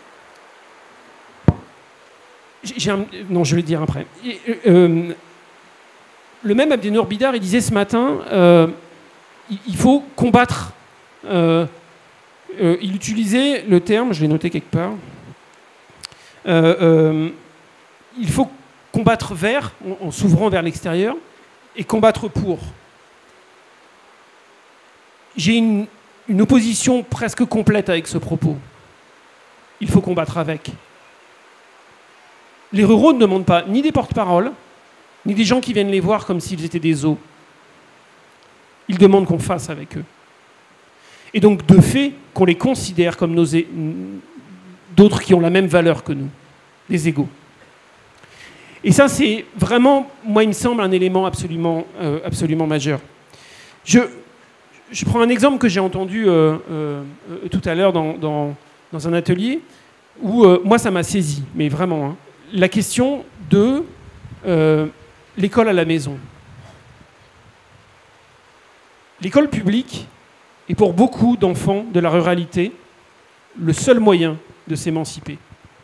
j'ai un, non, je vais le dire après. Et, euh, le même Abdenour Bidar, il disait ce matin, euh, il, il faut combattre... Euh, Euh, il utilisait le terme, je l'ai noté quelque part, euh, euh, il faut combattre vers, en, en s'ouvrant vers l'extérieur, et combattre pour. J'ai une, une opposition presque complète avec ce propos. Il faut combattre avec. Les ruraux ne demandent pas ni des porte-paroles, ni des gens qui viennent les voir comme s'ils étaient des os. Ils demandent qu'on fasse avec eux. Et donc, de fait, qu'on les considère comme nos é... d'autres qui ont la même valeur que nous, des égaux. Et ça, c'est vraiment, moi, il me semble, un élément absolument, euh, absolument majeur. Je, je prends un exemple que j'ai entendu euh, euh, tout à l'heure dans, dans, dans un atelier, où, euh, moi, ça m'a saisi, mais vraiment, hein, la question de euh, l'école à la maison. L'école publique, et pour beaucoup d'enfants de la ruralité, le seul moyen de s'émanciper.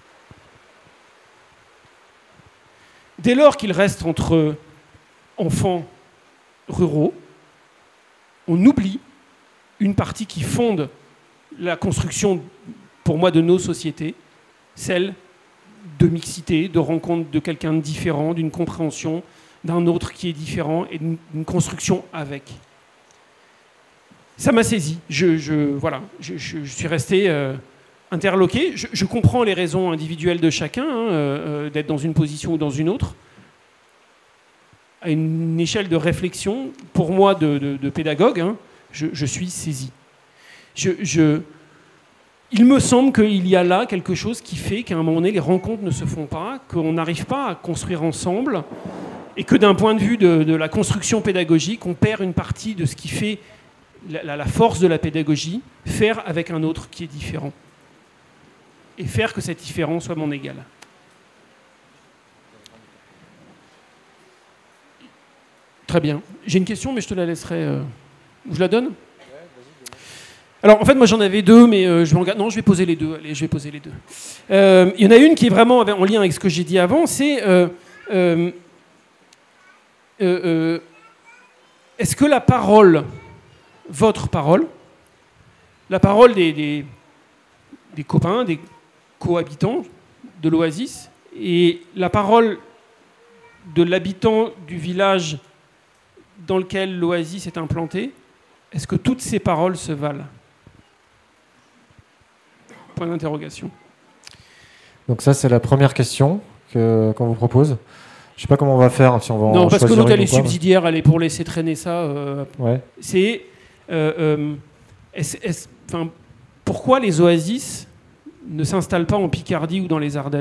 Dès lors qu'il reste entre enfants ruraux, on oublie une partie qui fonde la construction, pour moi, de nos sociétés, celle de mixité, de rencontre de quelqu'un de différent, d'une compréhension d'un autre qui est différent et d'une construction avec. Ça m'a saisi. Je, je, voilà, je, je, je suis resté euh, interloqué. Je, je comprends les raisons individuelles de chacun, hein, euh, d'être dans une position ou dans une autre. À une échelle de réflexion, pour moi, de, de, de pédagogue, hein, je, je suis saisi. Je, je, il me semble qu'il y a là quelque chose qui fait qu'à un moment donné, les rencontres ne se font pas, qu'on n'arrive pas à construire ensemble, et que d'un point de vue de, de la construction pédagogique, on perd une partie de ce qui fait La, la force de la pédagogie, faire avec un autre qui est différent. Et faire que cet différent soit mon égal. Très bien. J'ai une question, mais je te la laisserai... Euh... Je la donne ? Alors en fait, moi j'en avais deux, mais euh, je vais en... non, je vais poser les deux. Allez, je vais poser les deux. Euh, Il y en a une qui est vraiment en lien avec ce que j'ai dit avant, c'est euh, euh, euh, euh, est-ce que la parole, votre parole, la parole des, des, des copains, des cohabitants de l'Oasis, et la parole de l'habitant du village dans lequel l'Oasis est implantée, est-ce que toutes ces paroles se valent ? Point d'interrogation. Donc ça, c'est la première question que, qu'on vous propose. Je sais pas comment on va faire, si on va Non, en parce que choisir l'autre, une elle est ou pas, mais- subsidiaire, elle est pour laisser traîner ça. Euh, Ouais. c'est... euh, euh, est-ce- est-ce- enfin, pourquoi les oasis ne s'installent pas en Picardie ou dans les Ardennes ?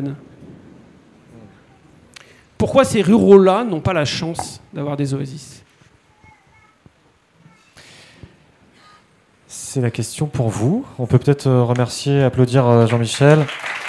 Pourquoi ces ruraux-là n'ont pas la chance d'avoir des oasis ? C'est la question pour vous. On peut peut-être euh, remercier, applaudir euh, Jean-Michel.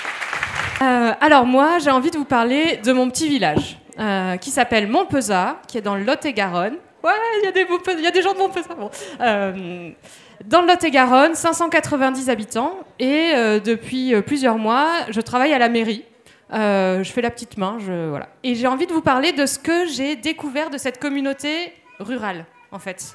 Euh, alors moi, j'ai envie de vous parler de mon petit village euh, qui s'appelle Montpezat, qui est dans le Lot-et-Garonne. Ouais, il y a des Montpe- il y a des gens de Montpezat. Bon. Euh, dans le Lot-et-Garonne, cinq cent quatre-vingt-dix habitants, et euh, depuis euh, plusieurs mois, je travaille à la mairie. Euh, je fais la petite main, je, voilà. Et j'ai envie de vous parler de ce que j'ai découvert de cette communauté rurale, en fait.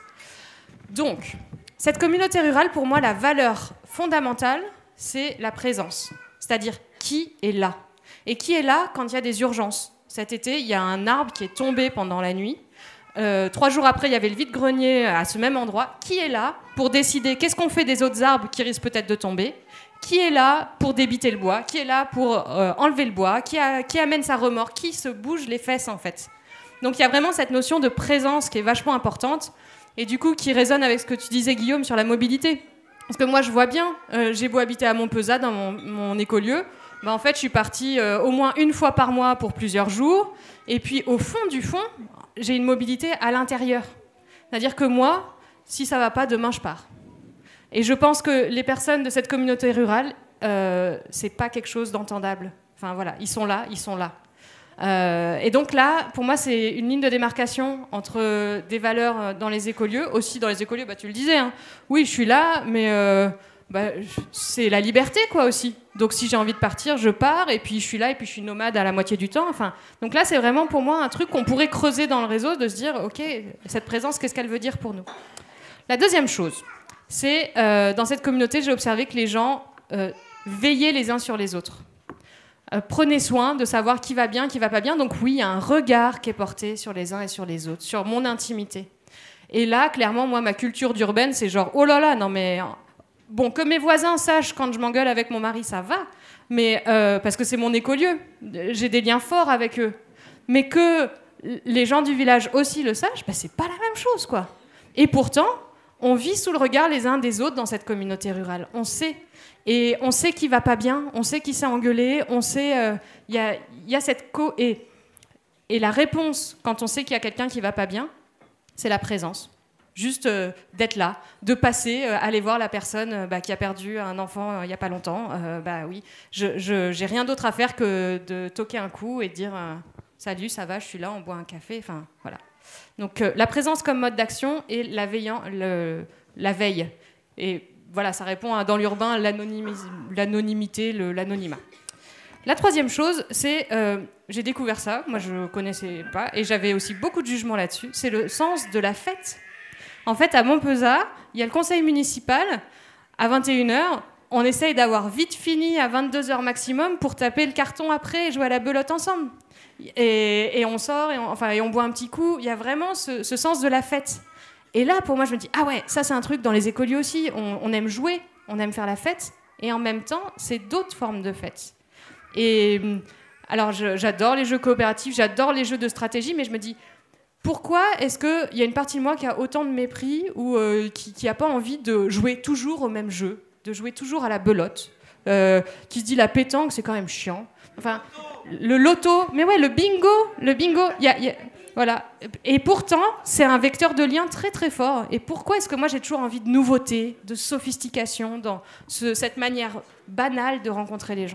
Donc, cette communauté rurale, pour moi, la valeur fondamentale, c'est la présence. C'est-à-dire qui est là. Et qui est là quand il y a des urgences. Cet été, il y a un arbre qui est tombé pendant la nuit. Euh, trois jours après, il y avait le vide-grenier à ce même endroit. Qui est là pour décider qu'est-ce qu'on fait des autres arbres qui risquent peut-être de tomber ? Qui est là pour débiter le bois ? Qui est là pour euh, enlever le bois ? Qui, a, qui amène sa remorque ? Qui se bouge les fesses, en fait ? Donc il y a vraiment cette notion de présence qui est vachement importante et du coup qui résonne avec ce que tu disais, Guillaume, sur la mobilité. Parce que moi, je vois bien, euh, j'ai beau habiter à Montpezat, dans mon, mon écolieu, bah, en fait, je suis partie euh, au moins une fois par mois pour plusieurs jours. Et puis, au fond du fond, j'ai une mobilité à l'intérieur. C'est-à-dire que moi, si ça va pas, demain, je pars. Et je pense que les personnes de cette communauté rurale, euh, c'est pas quelque chose d'entendable. Enfin, voilà, ils sont là, ils sont là. Euh, et donc là, pour moi, c'est une ligne de démarcation entre des valeurs dans les écolieux, aussi dans les écolieux, bah, tu le disais, hein. Oui, je suis là, mais euh, bah, c'est la liberté, quoi, aussi. Donc si j'ai envie de partir, je pars, et puis je suis là, et puis je suis nomade à la moitié du temps. Enfin, donc là, c'est vraiment pour moi un truc qu'on pourrait creuser dans le réseau, de se dire, ok, cette présence, qu'est-ce qu'elle veut dire pour nous ? La deuxième chose, c'est, euh, dans cette communauté, j'ai observé que les gens euh, veillaient les uns sur les autres. Euh, prenez soin de savoir qui va bien, qui va pas bien. Donc oui, il y a un regard qui est porté sur les uns et sur les autres, sur mon intimité. Et là, clairement, moi, ma culture d'urbaine, c'est genre, oh là là, non mais... Bon, que mes voisins sachent quand je m'engueule avec mon mari, ça va. Mais, euh, parce que c'est mon écolieu. J'ai des liens forts avec eux. Mais que les gens du village aussi le sachent, bah, c'est pas la même chose, quoi. Et pourtant, on vit sous le regard les uns des autres dans cette communauté rurale. On sait. Et on sait qui va pas bien, on sait qui s'est engueulé, on sait... Il euh, y, y a cette... Co- et, et la réponse, quand on sait qu'il y a quelqu'un qui va pas bien, c'est la présence. Juste euh, d'être là, de passer, euh, aller voir la personne euh, bah, qui a perdu un enfant euh, il y a pas longtemps. Euh, bah oui, je, je, j'ai rien d'autre à faire que de toquer un coup et de dire euh, « Salut, ça va, je suis là, on boit un café ». Enfin, voilà. Donc euh, la présence comme mode d'action et la, veillant, le, la veille. Et voilà, ça répond à, dans l'urbain, l'anonymité, le, l'anonymat. La troisième chose, c'est, euh, j'ai découvert ça, moi je ne connaissais pas, et j'avais aussi beaucoup de jugements là-dessus, c'est le sens de la fête. En fait, à Montpezat, il y a le conseil municipal, à vingt et une heures, on essaye d'avoir vite fini à vingt-deux heures maximum pour taper le carton après et jouer à la belote ensemble. Et, et on sort, et on, enfin, et on boit un petit coup, il y a vraiment ce, ce sens de la fête. Et là, pour moi, je me dis, ah ouais, ça c'est un truc dans les écoliers aussi, on, on aime jouer, on aime faire la fête, et en même temps, c'est d'autres formes de fête. Et alors, je, j'adore les jeux coopératifs, j'adore les jeux de stratégie, mais je me dis, pourquoi est-ce qu'il y a une partie de moi qui a autant de mépris ou euh, qui n'a pas envie de jouer toujours au même jeu, de jouer toujours à la belote, euh, qui se dit la pétanque, c'est quand même chiant. Enfin, le loto, mais ouais, le bingo, le bingo, il y a... Y a Voilà. Et pourtant, c'est un vecteur de lien très très fort. Et pourquoi est-ce que moi j'ai toujours envie de nouveauté, de sophistication dans ce, cette manière banale de rencontrer les gens ?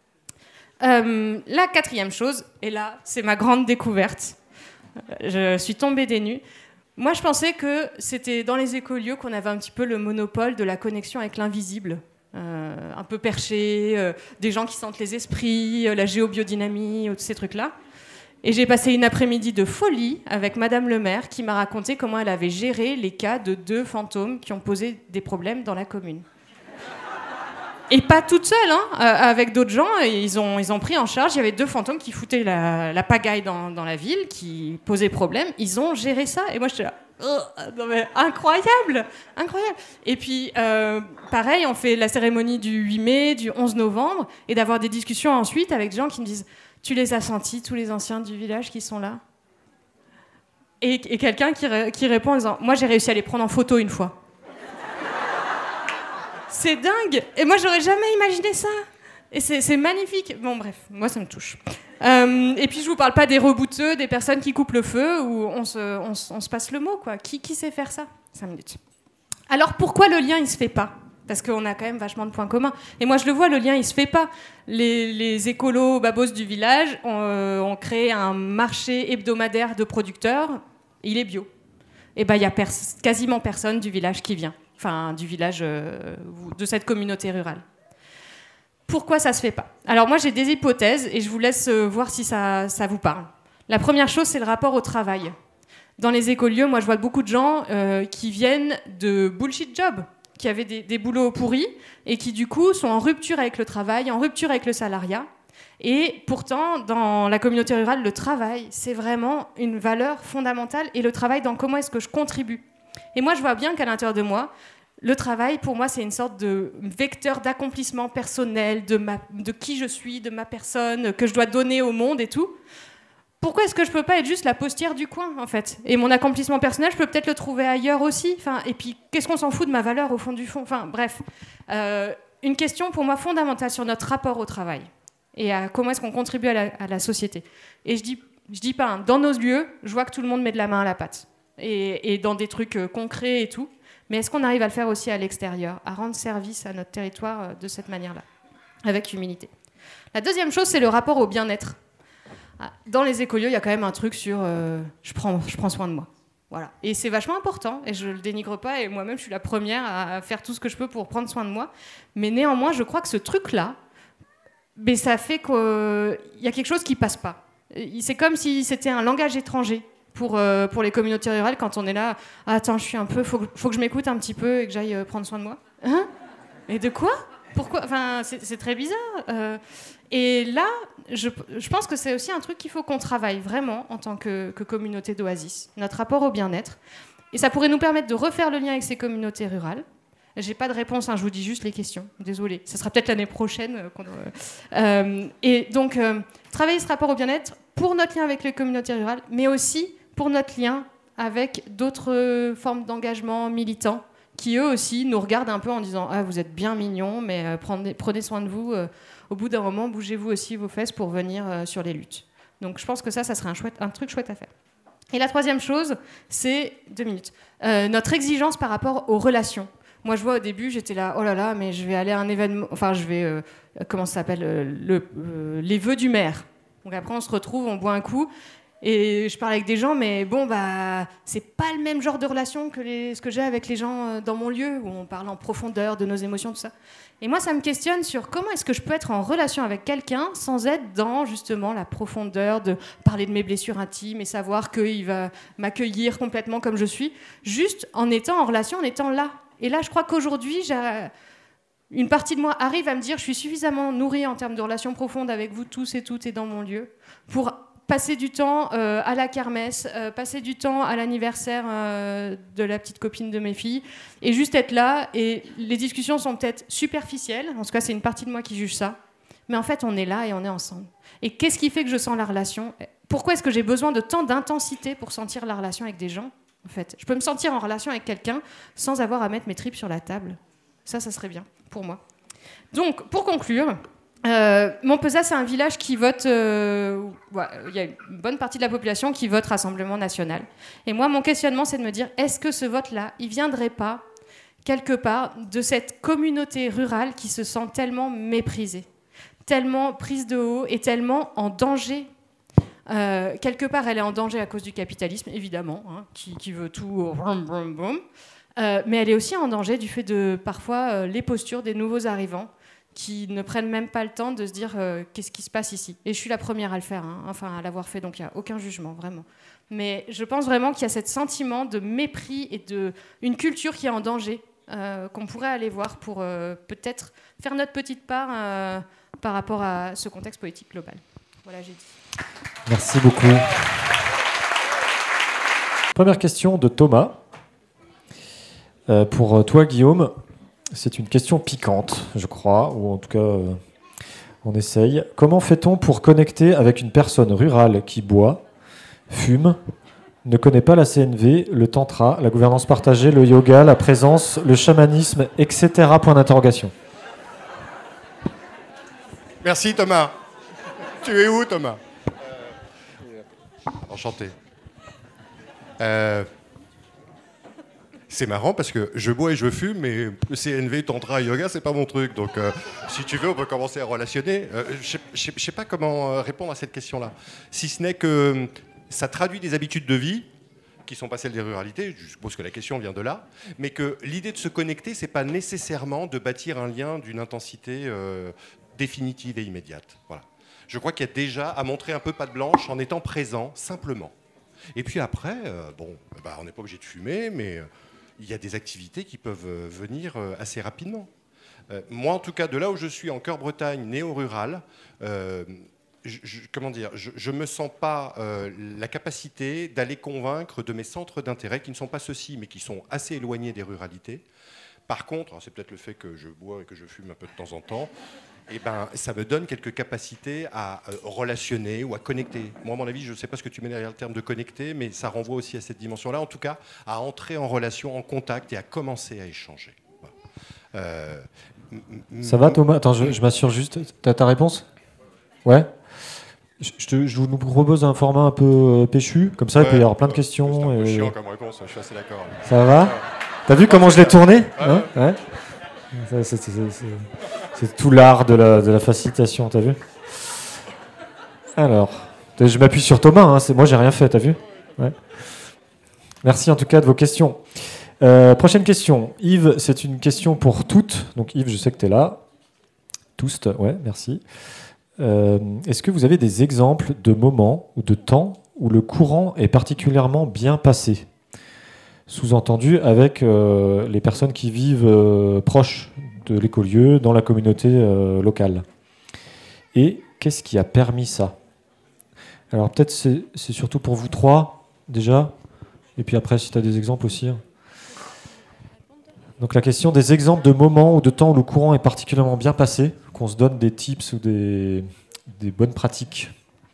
euh, La quatrième chose, et là c'est ma grande découverte, je suis tombée des nues. Moi, je pensais que c'était dans les écolieux qu'on avait un petit peu le monopole de la connexion avec l'invisible. Euh, un peu perché, euh, des gens qui sentent les esprits, euh, la géobiodynamie, euh, tous ces trucs-là. Et j'ai passé une après-midi de folie avec Madame le maire qui m'a raconté comment elle avait géré les cas de deux fantômes qui ont posé des problèmes dans la commune. Et pas toute seule, hein, euh, avec d'autres gens, ils ont, ils ont pris en charge. Il y avait deux fantômes qui foutaient la, la pagaille dans, dans la ville, qui posaient problème. Ils ont géré ça. Et moi, j'étais là, oh, non mais incroyable, incroyable. Et puis, euh, pareil, on fait la cérémonie du huit mai, du onze novembre, et d'avoir des discussions ensuite avec des gens qui me disent, tu les as sentis, tous les anciens du village qui sont là? Et, et quelqu'un qui, qui répond en disant, moi, j'ai réussi à les prendre en photo une fois. C'est dingue. Et moi, j'aurais jamais imaginé ça. Et c'est magnifique. Bon, bref, moi, ça me touche. Euh, et puis, je vous parle pas des rebouteux, des personnes qui coupent le feu, où on se, on, on se passe le mot, quoi. Qui, qui sait faire ça? Cinq minutes. Alors, pourquoi le lien, il se fait pas? Parce qu'on a quand même vachement de points communs. Et moi, je le vois, le lien, il se fait pas. Les, les écolos babos du village ont, euh, ont créé un marché hebdomadaire de producteurs. Il est bio. Et ben, il y a pers quasiment personne du village qui vient. Enfin, du village, euh, de cette communauté rurale. Pourquoi ça se fait pas? Alors moi, j'ai des hypothèses et je vous laisse euh, voir si ça, ça vous parle. La première chose, c'est le rapport au travail. Dans les écolieux, moi, je vois beaucoup de gens euh, qui viennent de bullshit jobs, qui avaient des, des boulots pourris et qui, du coup, sont en rupture avec le travail, en rupture avec le salariat. Et pourtant, dans la communauté rurale, le travail, c'est vraiment une valeur fondamentale. Et le travail, dans comment est-ce que je contribue. Et moi, je vois bien qu'à l'intérieur de moi, le travail, pour moi, c'est une sorte de vecteur d'accomplissement personnel, de, ma, de qui je suis, de ma personne, que je dois donner au monde et tout. Pourquoi est-ce que je peux pas être juste la postière du coin, en fait? Et mon accomplissement personnel, je peux peut-être le trouver ailleurs aussi. Enfin, et puis, qu'est-ce qu'on s'en fout de ma valeur au fond du fond? Enfin, bref. Euh, une question, pour moi, fondamentale sur notre rapport au travail et à comment est-ce qu'on contribue à la, à la société. Et je dis, je dis pas, hein, dans nos lieux, je vois que tout le monde met de la main à la pâte. Et, et dans des trucs euh, concrets et tout. Mais est-ce qu'on arrive à le faire aussi à l'extérieur, à rendre service à notre territoire euh, de cette manière-là, avec humilité? La deuxième chose, c'est le rapport au bien-être. Dans les écolieux, il y a quand même un truc sur euh, je, prends, je prends soin de moi. Voilà. Et c'est vachement important, et je ne le dénigre pas, et moi-même, je suis la première à faire tout ce que je peux pour prendre soin de moi. Mais néanmoins, je crois que ce truc-là, ben, ça fait qu'il y a quelque chose qui ne passe pas. C'est comme si c'était un langage étranger. Pour, euh, pour les communautés rurales, quand on est là, ah, attends, je suis un peu, faut, faut que je m'écoute un petit peu et que j'aille euh, prendre soin de moi. Hein? Et de quoi? Pourquoi? Enfin, c'est très bizarre. Euh, et là, je, je pense que c'est aussi un truc qu'il faut qu'on travaille vraiment en tant que, que communauté d'Oasis, notre rapport au bien-être. Et ça pourrait nous permettre de refaire le lien avec ces communautés rurales. J'ai pas de réponse, hein, je vous dis juste les questions. Désolée, ça sera peut-être l'année prochaine. Euh, euh, et donc, euh, travailler ce rapport au bien-être pour notre lien avec les communautés rurales, mais aussi pour notre lien avec d'autres formes d'engagement militants qui, eux aussi, nous regardent un peu en disant « Ah, vous êtes bien mignons, mais euh, prenez, prenez soin de vous. Euh, au bout d'un moment, bougez-vous aussi vos fesses pour venir euh, sur les luttes. » Donc, je pense que ça, ça serait un, chouette, un truc chouette à faire. Et la troisième chose, c'est... Deux minutes. Euh, notre exigence par rapport aux relations. Moi, je vois au début, j'étais là « Oh là là, mais je vais aller à un événement... » Enfin, je vais... Euh, comment ça s'appelle euh, le, euh, les vœux du maire. Donc après, on se retrouve, on boit un coup... Et je parle avec des gens, mais bon, bah, c'est pas le même genre de relation que les, ce que j'ai avec les gens dans mon lieu, où on parle en profondeur de nos émotions, tout ça. Et moi, ça me questionne sur comment est-ce que je peux être en relation avec quelqu'un sans être dans, justement, la profondeur de parler de mes blessures intimes et savoir qu'il va m'accueillir complètement comme je suis, juste en étant en relation, en étant là. Et là, je crois qu'aujourd'hui, une partie de moi arrive à me dire je suis suffisamment nourrie en termes de relations profondes avec vous tous et toutes et dans mon lieu pour passer du temps euh, à la kermesse, euh, passer du temps à l'anniversaire euh, de la petite copine de mes filles, et juste être là. Et les discussions sont peut-être superficielles, en tout cas c'est une partie de moi qui juge ça, mais en fait on est là et on est ensemble. Et qu'est-ce qui fait que je sens la relation? Pourquoi est-ce que j'ai besoin de tant d'intensité pour sentir la relation avec des gens? En fait, je peux me sentir en relation avec quelqu'un sans avoir à mettre mes tripes sur la table. Ça, ça serait bien pour moi. Donc, pour conclure... Euh, Montpezat, c'est un village qui vote... Euh, ouais, il y a une bonne partie de la population qui vote Rassemblement National. Et moi, mon questionnement, c'est de me dire, est-ce que ce vote-là, il ne viendrait pas, quelque part, de cette communauté rurale qui se sent tellement méprisée, tellement prise de haut et tellement en danger? Euh, quelque part, elle est en danger à cause du capitalisme, évidemment, hein, qui, qui veut tout... Brum, brum, brum. Euh, mais elle est aussi en danger du fait de, parfois, euh, les postures des nouveaux arrivants qui ne prennent même pas le temps de se dire euh, qu'est-ce qui se passe ici. Et je suis la première à le faire, hein, enfin à l'avoir fait, donc il n'y a aucun jugement, vraiment. Mais je pense vraiment qu'il y a ce sentiment de mépris et d'une culture qui est en danger, euh, qu'on pourrait aller voir pour euh, peut-être faire notre petite part euh, par rapport à ce contexte politique global. Voilà, j'ai dit. Merci beaucoup. Première question de Thomas. Euh, pour toi, Guillaume, c'est une question piquante, je crois, ou en tout cas, euh, on essaye. Comment fait-on pour connecter avec une personne rurale qui boit, fume, ne connaît pas la C N V, le tantra, la gouvernance partagée, le yoga, la présence, le chamanisme, et cetera. Point d'interrogation. Merci Thomas. Tu es où Thomas? euh... Enchanté. Euh... C'est marrant parce que je bois et je fume, mais C N V, tantra, yoga, c'est pas mon truc. Donc, euh, si tu veux, on peut commencer à relationner. Euh, je ne sais pas comment répondre à cette question-là. Si ce n'est que ça traduit des habitudes de vie qui ne sont pas celles des ruralités. Je suppose que la question vient de là. Mais que l'idée de se connecter, ce n'est pas nécessairement de bâtir un lien d'une intensité euh, définitive et immédiate. Voilà. Je crois qu'il y a déjà à montrer un peu patte blanche en étant présent, simplement. Et puis après, euh, bon, bah, on n'est pas obligé de fumer, mais... Euh, il y a des activités qui peuvent venir assez rapidement. Euh, moi, en tout cas, de là où je suis, en Cœur-Bretagne, néo-rural, euh, je, je, comment dire, je ne me sens pas euh, la capacité d'aller convaincre de mes centres d'intérêt, qui ne sont pas ceux-ci, mais qui sont assez éloignés des ruralités. Par contre, c'est peut-être le fait que je bois et que je fume un peu de temps en temps, eh ben, ça me donne quelques capacités à euh, relationner ou à connecter. Moi, à mon avis, je ne sais pas ce que tu mets derrière le terme de connecter, mais ça renvoie aussi à cette dimension-là, en tout cas, à entrer en relation, en contact et à commencer à échanger. Voilà. Euh, ça va, Thomas? Attends, je, je m'assure juste. T'as ta réponse? Ouais. Je, je, te, je vous propose un format un peu euh, péchu, comme ça, ouais, il peut y avoir plein de questions. C'est un peu et... chiant comme réponse, je suis assez d'accord. Ça va? T'as vu comment je l'ai tourné? Hein? Ouais. Ça, c'est, c'est, c'est, c'est tout l'art de la, de la facilitation, t'as vu? Alors, je m'appuie sur Thomas, hein, c'est, moi j'ai rien fait, t'as vu? Ouais. Merci en tout cas de vos questions. Euh, prochaine question. Yves, c'est une question pour toutes. Donc Yves, je sais que t'es là. Tous, ouais, merci. Euh, est-ce que vous avez des exemples de moments ou de temps où le courant est particulièrement bien passé? Sous-entendu avec euh, les personnes qui vivent euh, proches de l'écolieu, dans la communauté euh, locale. Et qu'est-ce qui a permis ça? Alors peut-être c'est, c'est surtout pour vous trois, déjà, et puis après si tu as des exemples aussi. Donc la question des exemples de moments ou de temps où le courant est particulièrement bien passé, qu'on se donne des tips ou des, des bonnes pratiques.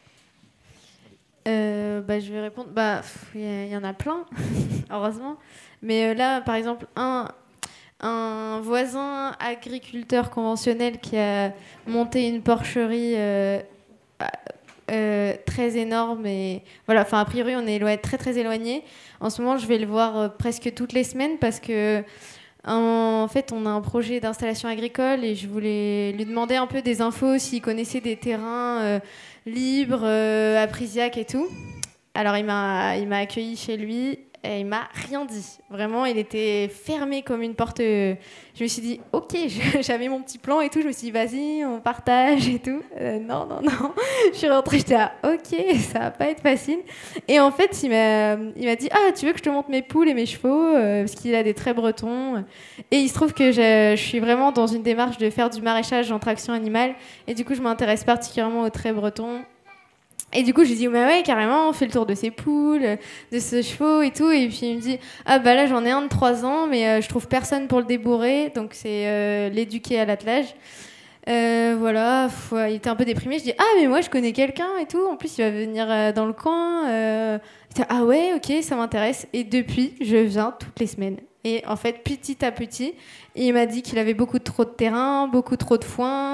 Euh, bah, je vais répondre. Bah, il y, y en a plein, heureusement. Mais euh, là, par exemple, un, un voisin agriculteur conventionnel qui a monté une porcherie euh, euh, très énorme et voilà. Enfin, a priori, on est éloigné, très très éloigné. En ce moment, je vais le voir euh, presque toutes les semaines parce que en fait, on a un projet d'installation agricole et je voulais lui demander un peu des infos s'il connaissait des terrains euh, libres, euh, à Prisiac et tout. Alors, il m'a, il m'a accueilli chez lui et il m'a rien dit. Vraiment, il était fermé comme une porte. Je me suis dit, ok, j'avais mon petit plan et tout. Je me suis dit, vas-y, on partage et tout. Euh, non, non, non. Je suis rentrée, j'étais là, ok, ça va pas être facile. Et en fait, il m'a, il m'a dit, ah, tu veux que je te montre mes poules et mes chevaux euh, parce qu'il a des traits bretons. Et il se trouve que je, je suis vraiment dans une démarche de faire du maraîchage en traction animale. Et du coup, je m'intéresse particulièrement aux traits bretons. Et du coup, je lui dis, bah ouais, carrément, on fait le tour de ses poules, de ses chevaux et tout. Et puis, il me dit, ah bah là, j'en ai un de trois ans, mais euh, je trouve personne pour le débourrer. Donc, c'est euh, l'éduquer à l'attelage. Euh, voilà, pff, il était un peu déprimé. Je dis, ah, mais moi, je connais quelqu'un et tout. En plus, il va venir euh, dans le coin. Euh... Il dit, ah ouais, ok, ça m'intéresse. Et depuis, je viens toutes les semaines. Et en fait, petit à petit, il m'a dit qu'il avait beaucoup trop de terrain, beaucoup trop de foin,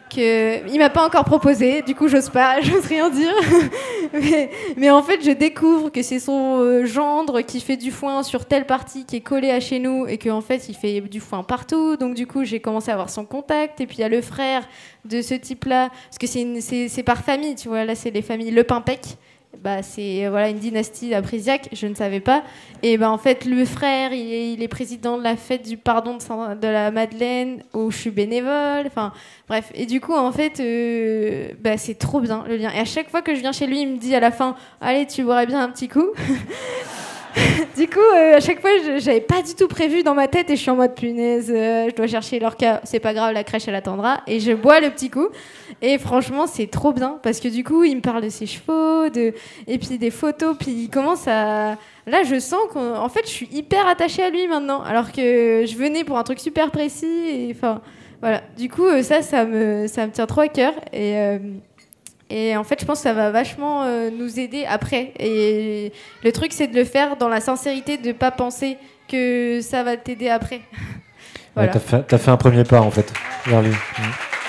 que il m'a pas encore proposé, du coup j'ose pas, j'ose rien dire. mais, mais en fait je découvre que c'est son euh, gendre qui fait du foin sur telle partie qui est collée à chez nous et qu'en fait il fait du foin partout. Donc du coup j'ai commencé à avoir son contact et puis il y a le frère de ce type-là, parce que c'est, une, c'est, c'est par famille, tu vois, là c'est les familles Le Pimpec. Bah, c'est voilà, une dynastie à Briziac, je ne savais pas. Et bah, en fait, le frère, il est, il est président de la fête du pardon de, Saint, de la Madeleine, où je suis bénévole. Enfin, bref. Et du coup, en fait, euh, bah, c'est trop bien le lien. Et à chaque fois que je viens chez lui, il me dit à la fin, allez, tu boirais bien un petit coup. Du coup, euh, à chaque fois, je, j'avais pas du tout prévu dans ma tête et je suis en mode punaise, euh, je dois chercher Lorca, c'est pas grave, la crèche elle attendra. Et je bois le petit coup. Et franchement, c'est trop bien parce que du coup, il me parle de ses chevaux, de... et puis des photos. Puis il commence à. Là, je sens qu'en fait, je suis hyper attachée à lui maintenant, alors que je venais pour un truc super précis. Et enfin, voilà. Du coup, euh, ça, ça me, ça me tient trop à cœur. Et. Euh... Et en fait, je pense que ça va vachement euh, nous aider après. Et le truc, c'est de le faire dans la sincérité, de ne pas penser que ça va t'aider après. Voilà. Ouais, t'as fait, t'as fait un premier pas, en fait, vers lui. Mmh.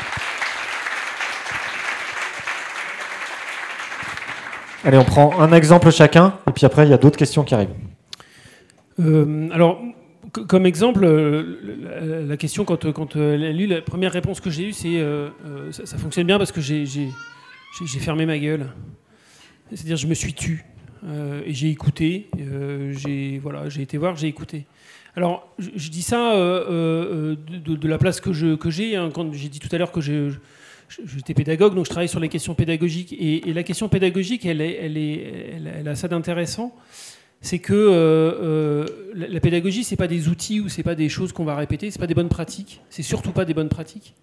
Allez, on prend un exemple chacun, et puis après, il y a d'autres questions qui arrivent. Euh, alors, c- comme exemple, euh, la, la question, quand, quand elle a lu, la première réponse que j'ai eue, c'est euh, euh, ça, ça fonctionne bien parce que j'ai... j'ai J'ai, j'ai fermé ma gueule, c'est-à-dire je me suis tu euh, et j'ai écouté, euh, j'ai, voilà, j'ai été voir, j'ai écouté. Alors je, je dis ça euh, euh, de, de la place que, je, que j'ai, hein, quand j'ai dit tout à l'heure que je, je, j'étais pédagogue, donc je travaille sur les questions pédagogiques, et, et la question pédagogique, elle, est, elle, est, elle, elle a ça d'intéressant, c'est que euh, euh, la, la pédagogie, c'est pas des outils ou c'est pas des choses qu'on va répéter, c'est pas des bonnes pratiques, c'est surtout pas des bonnes pratiques.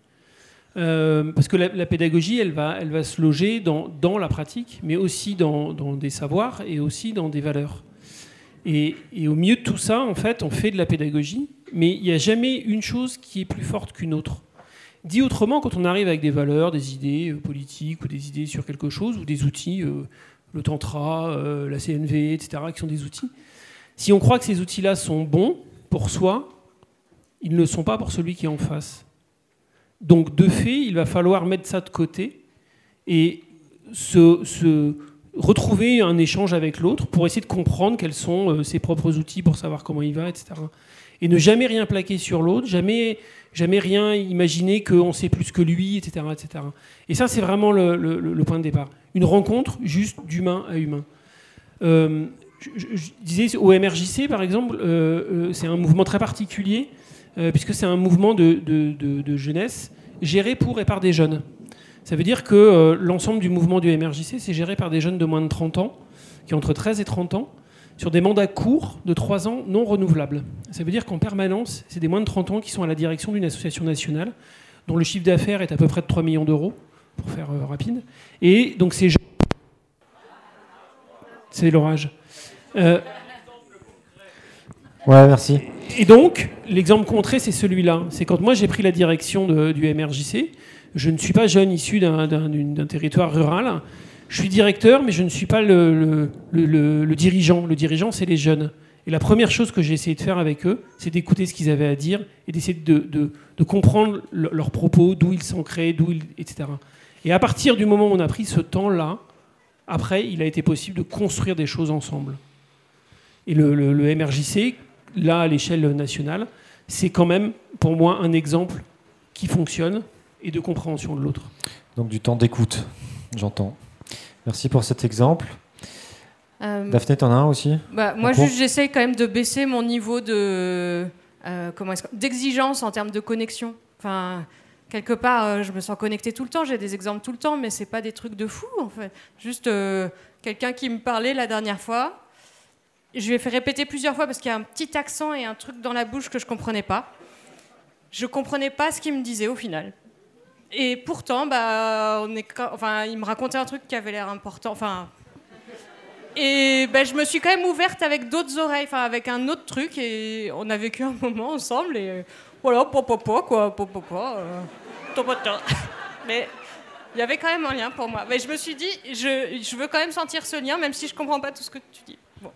Euh, parce que la, la pédagogie, elle va, elle va se loger dans, dans la pratique, mais aussi dans, dans des savoirs et aussi dans des valeurs. Et, et au milieu de tout ça, en fait, on fait de la pédagogie, mais il n'y a jamais une chose qui est plus forte qu'une autre. Dit autrement, quand on arrive avec des valeurs, des idées euh, politiques ou des idées sur quelque chose, ou des outils, euh, le tantra, euh, la C N V, et cetera, qui sont des outils, si on croit que ces outils-là sont bons pour soi, ils ne le sont pas pour celui qui est en face. Donc, de fait, il va falloir mettre ça de côté et se, se retrouver un échange avec l'autre pour essayer de comprendre quels sont euh, ses propres outils pour savoir comment il va, et cetera. Et ne jamais rien plaquer sur l'autre, jamais, jamais rien imaginer qu'on sait plus que lui, et cetera, et cetera. Et ça, c'est vraiment le, le, le point de départ. Une rencontre juste d'humain à humain. Euh, je, je, je disais, au M R J C, par exemple, euh, euh, c'est un mouvement très particulier, Euh, puisque c'est un mouvement de, de, de, de jeunesse géré pour et par des jeunes. Ça veut dire que euh, l'ensemble du mouvement du M R J C, c'est géré par des jeunes de moins de trente ans, qui ont entre treize et trente ans, sur des mandats courts de trois ans non renouvelables. Ça veut dire qu'en permanence, c'est des moins de trente ans qui sont à la direction d'une association nationale, dont le chiffre d'affaires est à peu près de trois millions d'euros, pour faire euh, rapide. Et donc ces jeunes... C'est l'orage. Euh... Ouais, merci. Et donc, l'exemple contré, c'est celui-là. C'est quand moi j'ai pris la direction de, du M R J C, je ne suis pas jeune issu d'un, d'un, d'un territoire rural. Je suis directeur, mais je ne suis pas le, le, le, le, le dirigeant. Le dirigeant, c'est les jeunes. Et la première chose que j'ai essayé de faire avec eux, c'est d'écouter ce qu'ils avaient à dire et d'essayer de, de, de comprendre le, leurs propos, d'où ils s'ancraient, d'où ils, et cetera. Et à partir du moment où on a pris ce temps-là, après, il a été possible de construire des choses ensemble. Et le, le, le M R J C, là, à l'échelle nationale, c'est quand même, pour moi, un exemple qui fonctionne et de compréhension de l'autre. Donc du temps d'écoute, j'entends. Merci pour cet exemple. Euh, Daphné, t'en as un aussi ? bah, Moi, cours juste, j'essaye quand même de baisser mon niveau de, euh, comment est-ce que, d'exigence en termes de connexion. Enfin, quelque part, euh, je me sens connectée tout le temps, j'ai des exemples tout le temps, mais c'est pas des trucs de fou, en fait. Juste euh, quelqu'un qui me parlait la dernière fois, je lui ai fait répéter plusieurs fois parce qu'il y a un petit accent et un truc dans la bouche que je comprenais pas. Je comprenais pas ce qu'il me disait au final. Et pourtant, bah, on est, enfin, il me racontait un truc qui avait l'air important. Enfin, et bah, je me suis quand même ouverte avec d'autres oreilles, enfin, avec un autre truc, et on a vécu un moment ensemble. Et voilà, papa, quoi, papa, euh, mais il y avait quand même un lien pour moi. Mais je me suis dit, je, je veux quand même sentir ce lien, même si je comprends pas tout ce que tu dis. Bon.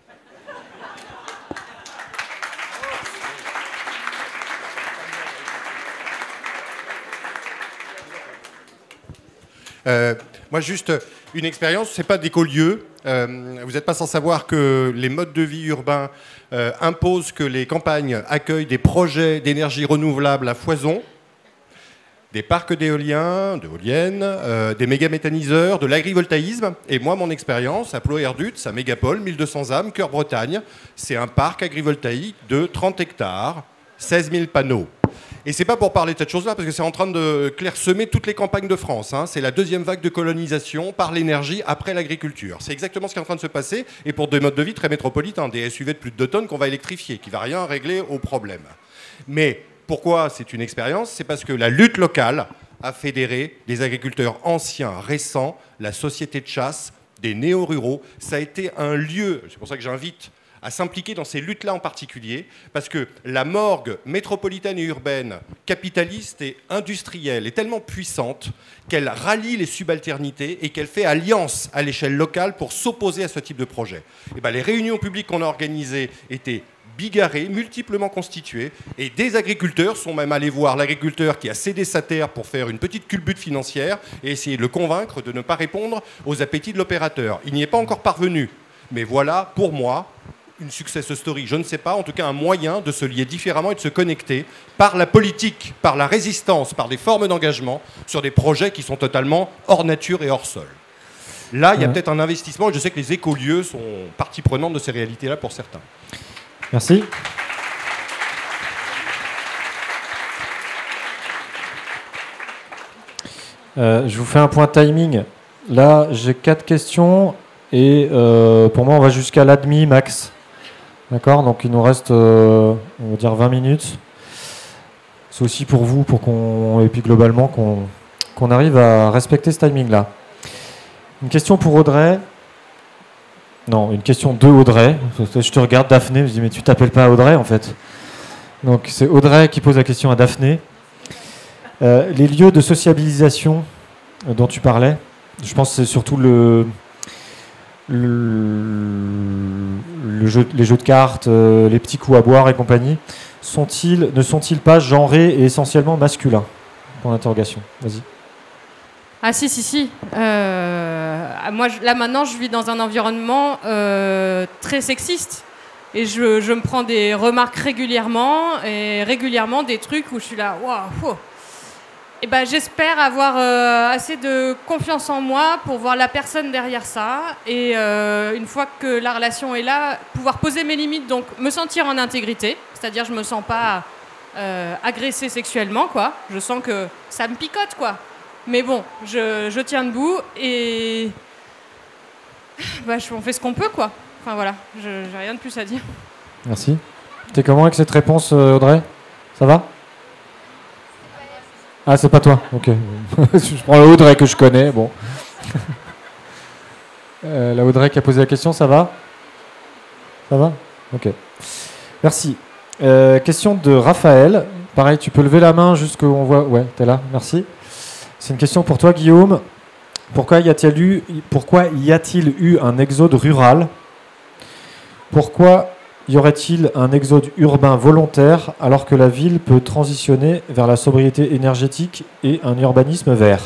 Euh, moi, juste une expérience, c'est pas d'écolieu. Euh, vous n'êtes pas sans savoir que les modes de vie urbains euh, imposent que les campagnes accueillent des projets d'énergie renouvelable à foison, des parcs d'éoliens, d'éoliennes, euh, des mégaméthaniseurs, de l'agrivoltaïsme. Et moi, mon expérience, à Ploë-Erdutz, à Mégapole, mille deux cents âmes, Cœur Bretagne, c'est un parc agrivoltaïque de trente hectares, seize mille panneaux. Et c'est pas pour parler de cette chose-là, parce que c'est en train de clairsemer toutes les campagnes de France. Hein. C'est la deuxième vague de colonisation par l'énergie après l'agriculture. C'est exactement ce qui est en train de se passer, et pour des modes de vie très métropolitains, des S U V de plus de deux tonnes qu'on va électrifier, qui ne va rien régler au problème. Mais pourquoi c'est une expérience? C'est parce que la lutte locale a fédéré des agriculteurs anciens, récents, la société de chasse, des néo-ruraux. Ça a été un lieu, c'est pour ça que j'invite à s'impliquer dans ces luttes-là en particulier, parce que la morgue métropolitaine et urbaine, capitaliste et industrielle, est tellement puissante qu'elle rallie les subalternités et qu'elle fait alliance à l'échelle locale pour s'opposer à ce type de projet. Et ben, les réunions publiques qu'on a organisées étaient bigarrées, multiplement constituées, et des agriculteurs sont même allés voir l'agriculteur qui a cédé sa terre pour faire une petite culbute financière et essayer de le convaincre de ne pas répondre aux appétits de l'opérateur. Il n'y est pas encore parvenu, mais voilà, pour moi, une success story, je ne sais pas, en tout cas un moyen de se lier différemment et de se connecter par la politique, par la résistance, par des formes d'engagement sur des projets qui sont totalement hors nature et hors sol. Là, il y a ouais. peut-être un investissement, et je sais que les écolieux sont partie prenante de ces réalités-là pour certains. Merci. Euh, je vous fais un point timing. Là, j'ai quatre questions et euh, pour moi, on va jusqu'à l'admi max. D'accord, donc il nous reste, euh, on va dire, vingt minutes. C'est aussi pour vous, pour qu'on, et puis globalement, qu'on, qu'on arrive à respecter ce timing-là. Une question pour Audrey. Non, une question de Audrey. Je te regarde, Daphné, je me dis, mais tu t'appelles pas Audrey, en fait. Donc c'est Audrey qui pose la question à Daphné. Euh, les lieux de sociabilisation dont tu parlais, je pense que c'est surtout le... Le, le jeu, les jeux de cartes, euh, les petits coups à boire et compagnie, sont-ils, ne sont-ils pas genrés et essentiellement masculins? Point d'interrogation. Vas-y. Ah si, si, si. Euh, moi, je, là, maintenant, je vis dans un environnement euh, très sexiste. Et je, je me prends des remarques régulièrement, et régulièrement des trucs où je suis là, waouh. Et ben, j'espère avoir euh, assez de confiance en moi pour voir la personne derrière ça. Et euh, une fois que la relation est là, pouvoir poser mes limites, donc me sentir en intégrité. C'est-à-dire, je me sens pas euh, agressée sexuellement, quoi. Je sens que ça me picote, quoi. Mais bon, je, je tiens debout et bah, on fait ce qu'on peut, quoi. Enfin voilà, je j'ai rien de plus à dire. Merci. T'es comment avec cette réponse, Audrey? Ça va? Ah, c'est pas toi? Ok. Je prends la Audrey que je connais. Bon. euh, la Audrey qui a posé la question, ça va? Ça va? Ok. Merci. Euh, question de Raphaël. Pareil, tu peux lever la main jusqu'on voit. Ouais, t'es là. Merci. C'est une question pour toi, Guillaume. Pourquoi y a-t-il eu, pourquoi y a-t-il eu un exode rural? Pourquoi y aurait-il un exode urbain volontaire alors que la ville peut transitionner vers la sobriété énergétique et un urbanisme vert?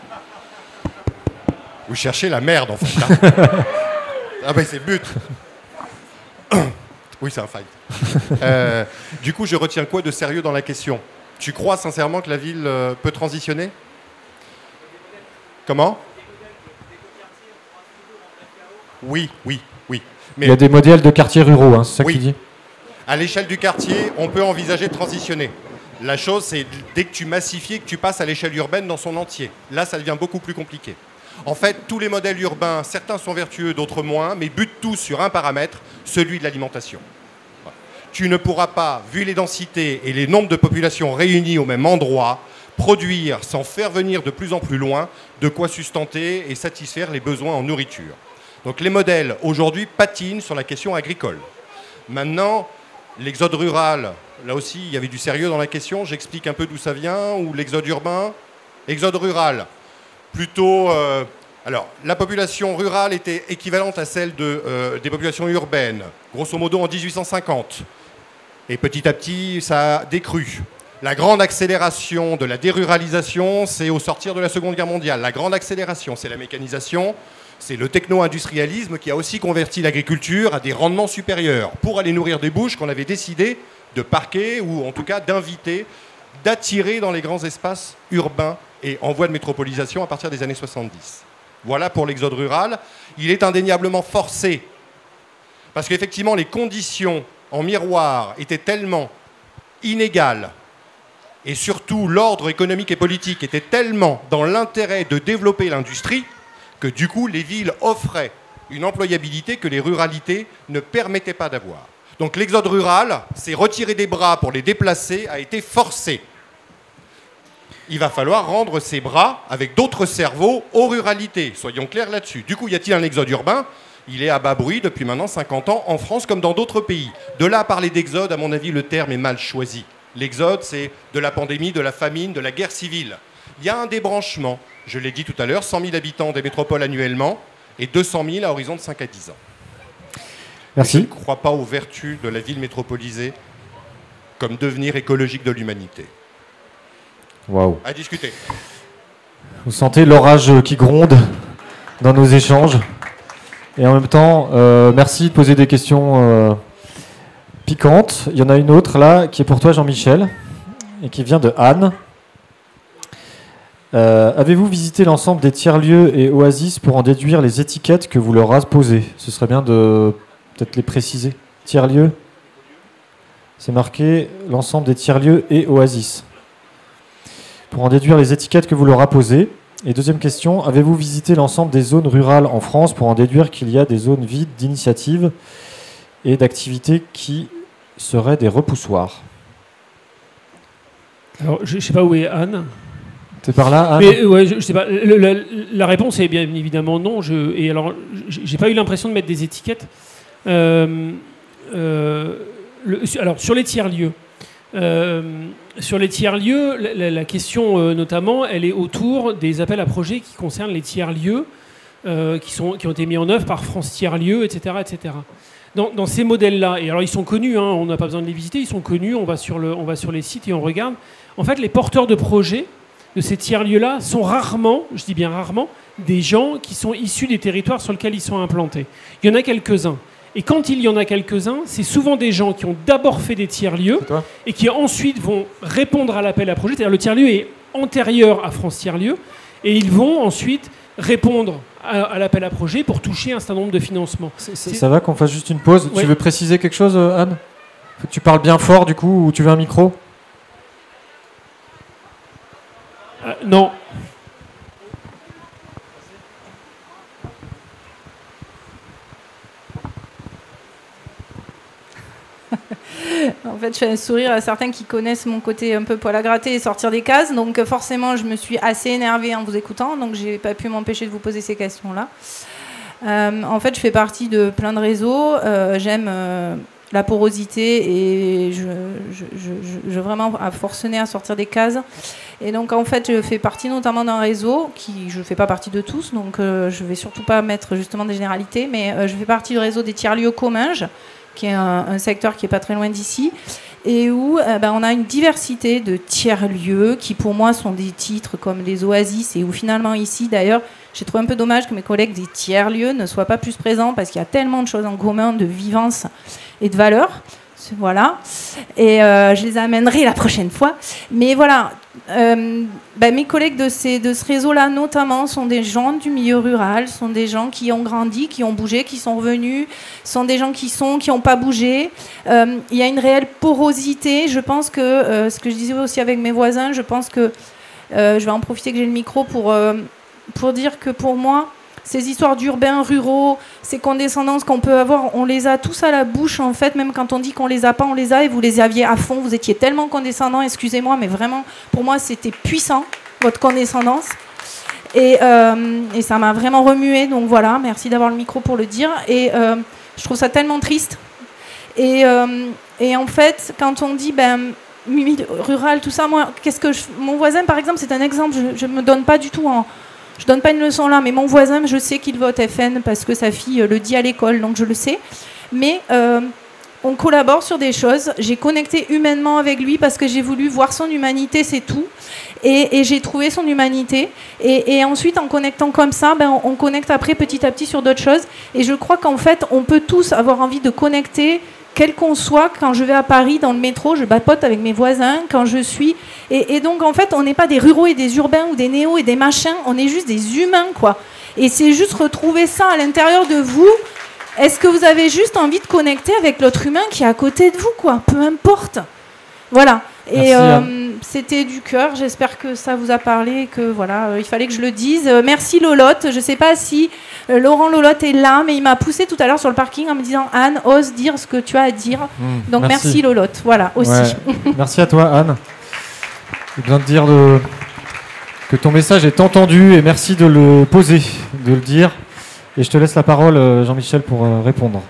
Vous cherchez la merde, en fait. Hein. Ah ben, c'est le but. Oui, c'est un fight. Euh, du coup, je retiens quoi de sérieux dans la question? Tu crois sincèrement que la ville euh, peut transitionner? Comment? Oui, oui, oui. Mais il y a des modèles de quartiers ruraux, hein, c'est ça oui. que tu dis? À l'échelle du quartier, on peut envisager de transitionner. La chose, c'est dès que tu massifies, que tu passes à l'échelle urbaine dans son entier. Là, ça devient beaucoup plus compliqué. En fait, tous les modèles urbains, certains sont vertueux, d'autres moins, mais butent tous sur un paramètre, celui de l'alimentation. Tu ne pourras pas, vu les densités et les nombres de populations réunies au même endroit, produire, sans faire venir de plus en plus loin, de quoi sustenter et satisfaire les besoins en nourriture. Donc les modèles, aujourd'hui, patinent sur la question agricole. Maintenant, l'exode rural, là aussi, il y avait du sérieux dans la question, j'explique un peu d'où ça vient, ou l'exode urbain. Exode rural, plutôt... Euh, alors, la population rurale était équivalente à celle de, euh, des populations urbaines, grosso modo en mille huit cent cinquante. Et petit à petit, ça a décru. La grande accélération de la déruralisation, c'est au sortir de la Seconde Guerre mondiale. La grande accélération, c'est la mécanisation, c'est le techno-industrialisme qui a aussi converti l'agriculture à des rendements supérieurs pour aller nourrir des bouches qu'on avait décidé de parquer ou en tout cas d'inviter, d'attirer dans les grands espaces urbains et en voie de métropolisation à partir des années soixante-dix. Voilà pour l'exode rural. Il est indéniablement forcé parce qu'effectivement les conditions en miroir étaient tellement inégales et surtout l'ordre économique et politique était tellement dans l'intérêt de développer l'industrie que du coup les villes offraient une employabilité que les ruralités ne permettaient pas d'avoir. Donc l'exode rural, c'est retirer des bras pour les déplacer, a été forcé. Il va falloir rendre ces bras avec d'autres cerveaux aux ruralités. Soyons clairs là-dessus. Du coup, y a-t-il un exode urbain? Il est à bas bruit depuis maintenant cinquante ans en France comme dans d'autres pays. De là à parler d'exode, à mon avis, le terme est mal choisi. L'exode, c'est de la pandémie, de la famine, de la guerre civile. Il y a un débranchement, je l'ai dit tout à l'heure, cent mille habitants des métropoles annuellement et deux cent mille à horizon de cinq à dix ans. Merci. Je ne crois pas aux vertus de la ville métropolisée comme devenir écologique de l'humanité. Waouh. À discuter. Vous sentez l'orage qui gronde dans nos échanges. Et en même temps, euh, merci de poser des questions euh, piquantes. Il y en a une autre là qui est pour toi, Jean-Michel, et qui vient de Anne. Euh, avez-vous visité l'ensemble des tiers-lieux et oasis pour en déduire les étiquettes que vous leur avez posées? Ce serait bien de peut-être les préciser. Tiers-lieux, c'est marqué l'ensemble des tiers-lieux et oasis. Pour en déduire les étiquettes que vous leur apposez. Et deuxième question, avez-vous visité l'ensemble des zones rurales en France pour en déduire qu'il y a des zones vides d'initiatives et d'activités qui seraient des repoussoirs? Alors, je ne sais pas où est Anne. C'est par là, Anne? Mais, ouais, je, je sais pas. Le, la, la réponse est bien évidemment non. Je, et alors, j'ai pas eu l'impression de mettre des étiquettes. Euh, euh, le, alors, sur les tiers-lieux. Euh, sur les tiers-lieux, la, la question euh, notamment, elle est autour des appels à projets qui concernent les tiers-lieux euh, qui, sont, qui ont été mis en œuvre par France Tiers-Lieux, et cetera, et cetera. Dans, dans ces modèles-là, et alors ils sont connus, hein, on n'a pas besoin de les visiter, ils sont connus, on va, sur le, on va sur les sites et on regarde. En fait, les porteurs de projets de ces tiers-lieux-là sont rarement, je dis bien rarement, des gens qui sont issus des territoires sur lesquels ils sont implantés. Il y en a quelques-uns. Et quand il y en a quelques-uns, c'est souvent des gens qui ont d'abord fait des tiers-lieux et qui ensuite vont répondre à l'appel à projet. C'est-à-dire le tiers-lieu est antérieur à France Tiers-Lieux et ils vont ensuite répondre à, à l'appel à projet pour toucher un certain nombre de financements. C'est, c'est... Ça va qu'on fasse juste une pause? Ouais. Tu veux préciser quelque chose, Anne? Faut que tu parles bien fort du coup, ou tu veux un micro? euh, Non. En fait, je fais un sourire à certains qui connaissent mon côté un peu poil à gratter et sortir des cases. Donc forcément, je me suis assez énervée en vous écoutant. Donc j'ai pas pu m'empêcher de vous poser ces questions-là. Euh, en fait, je fais partie de plein de réseaux. Euh, j'aime euh, la porosité et je, je, je, je, je vraiment à forcener à sortir des cases. Et donc en fait, je fais partie notamment d'un réseau qui, je fais pas partie de tous, donc euh, je vais surtout pas mettre justement des généralités, mais euh, je fais partie du réseau des tiers-lieux Comminges, qui est un, un secteur qui est pas très loin d'ici, et où euh, ben, on a une diversité de tiers-lieux qui pour moi sont des titres comme les oasis, et où finalement ici d'ailleurs j'ai trouvé un peu dommage que mes collègues des tiers-lieux ne soient pas plus présents parce qu'il y a tellement de choses en commun, de vivance et de valeurs. Voilà, et euh, je les amènerai la prochaine fois. Mais voilà, euh, ben mes collègues de, ces, de ce réseau-là, notamment, sont des gens du milieu rural, sont des gens qui ont grandi, qui ont bougé, qui sont revenus, sont des gens qui sont, qui n'ont pas bougé. Euh, il y a une réelle porosité. Je pense que, euh, ce que je disais aussi avec mes voisins, je pense que, euh, je vais en profiter que j'ai le micro pour, euh, pour dire que pour moi, ces histoires d'urbains, ruraux, ces condescendances qu'on peut avoir, on les a tous à la bouche en fait, même quand on dit qu'on les a pas, on les a, et vous les aviez à fond, vous étiez tellement condescendants, excusez-moi, mais vraiment, pour moi, c'était puissant, votre condescendance, et, euh, et ça m'a vraiment remué, donc voilà, merci d'avoir le micro pour le dire, et euh, je trouve ça tellement triste, et, euh, et en fait, quand on dit, ben, rural, tout ça, moi, qu'est-ce que je... mon voisin, par exemple, c'est un exemple, je ne me donne pas du tout en... Je donne pas une leçon là, mais mon voisin, je sais qu'il vote F N parce que sa fille le dit à l'école, donc je le sais. Mais euh, on collabore sur des choses. J'ai connecté humainement avec lui parce que j'ai voulu voir son humanité, c'est tout. Et, et j'ai trouvé son humanité. Et, et ensuite, en connectant comme ça, ben, on, on connecte après petit à petit sur d'autres choses. Et je crois qu'en fait, on peut tous avoir envie de connecter, quel qu'on soit. Quand je vais à Paris, dans le métro, je papote avec mes voisins. Quand je suis... Et, et donc, en fait, on n'est pas des ruraux et des urbains ou des néos et des machins. On est juste des humains, quoi. Et c'est juste retrouver ça à l'intérieur de vous. Est-ce que vous avez juste envie de connecter avec l'autre humain qui est à côté de vous, quoi? Peu importe. Voilà. Et euh, c'était du cœur. J'espère que ça vous a parlé. Que voilà, euh, il fallait que je le dise. Euh, merci Lolotte. Je ne sais pas si euh, Laurent Lolotte est là, mais il m'a poussé tout à l'heure sur le parking en me disant Anne, ose dire ce que tu as à dire. Mmh, Donc merci. merci Lolotte. Voilà aussi. Ouais. Merci à toi Anne. J'ai besoin de dire de... que ton message est entendu et merci de le poser, de le dire. Et je te laisse la parole, Jean-Michel, pour euh, répondre.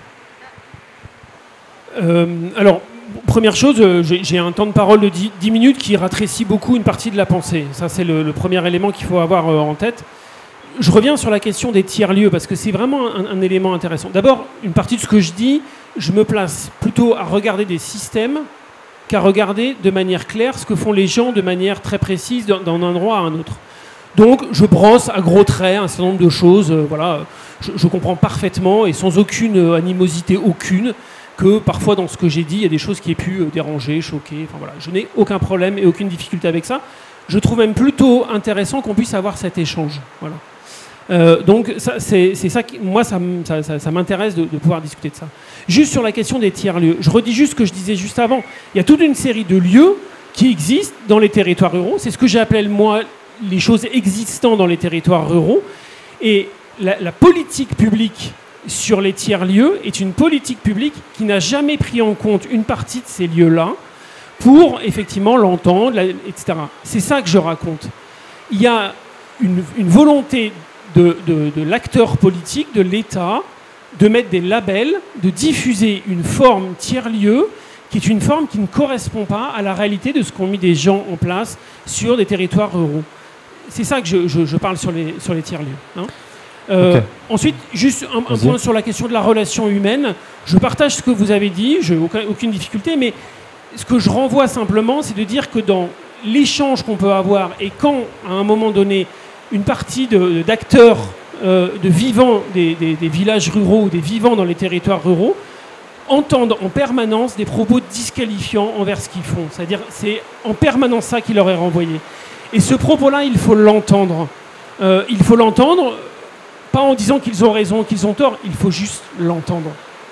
Euh, alors, première chose, euh, j'ai, j'ai un temps de parole de dix minutes qui rétrécit beaucoup une partie de la pensée. Ça, c'est le, le premier élément qu'il faut avoir euh, en tête. Je reviens sur la question des tiers-lieux, parce que c'est vraiment un, un élément intéressant. D'abord, une partie de ce que je dis, je me place plutôt à regarder des systèmes qu'à regarder de manière claire ce que font les gens de manière très précise d'un, d'un endroit à un autre. Donc, je brosse à gros traits un certain nombre de choses. Euh, voilà. Je, je comprends parfaitement et sans aucune animosité aucune que parfois dans ce que j'ai dit, il y a des choses qui aient pu déranger, choquer. Enfin, voilà. Je n'ai aucun problème et aucune difficulté avec ça. Je trouve même plutôt intéressant qu'on puisse avoir cet échange. Voilà. Euh, donc ça, c'est, c'est ça qui, moi, ça, ça, ça, ça m'intéresse de, de pouvoir discuter de ça. Juste sur la question des tiers-lieux, je redis juste ce que je disais juste avant. Il y a toute une série de lieux qui existent dans les territoires ruraux. C'est ce que j'appelle, moi, les choses existantes dans les territoires ruraux. Et la, la politique publique sur les tiers-lieux est une politique publique qui n'a jamais pris en compte une partie de ces lieux-là pour, effectivement, l'entendre, et cetera. C'est ça que je raconte. Il y a une, une volonté de, de, de l'acteur politique, de l'État, de mettre des labels, de diffuser une forme tiers-lieu qui est une forme qui ne correspond pas à la réalité de ce qu'ont mis des gens en place sur des territoires ruraux. C'est ça que je, je, je parle sur les, sur les tiers-lieux. Hein. Euh, okay. Ensuite, juste un, un point sur la question de la relation humaine. Je partage ce que vous avez dit, je n'ai aucun, aucune difficulté, mais ce que je renvoie simplement, c'est de dire que dans l'échange qu'on peut avoir et quand, à un moment donné, une partie de, d'acteurs, euh, de vivants des, des, des villages ruraux ou des vivants dans les territoires ruraux entendent en permanence des propos disqualifiants envers ce qu'ils font. C'est-à-dire c'est en permanence ça qui leur est renvoyé. Et ce propos-là, il faut l'entendre. Euh, il faut l'entendre, pas en disant qu'ils ont raison, qu'ils ont tort, il faut juste l'entendre.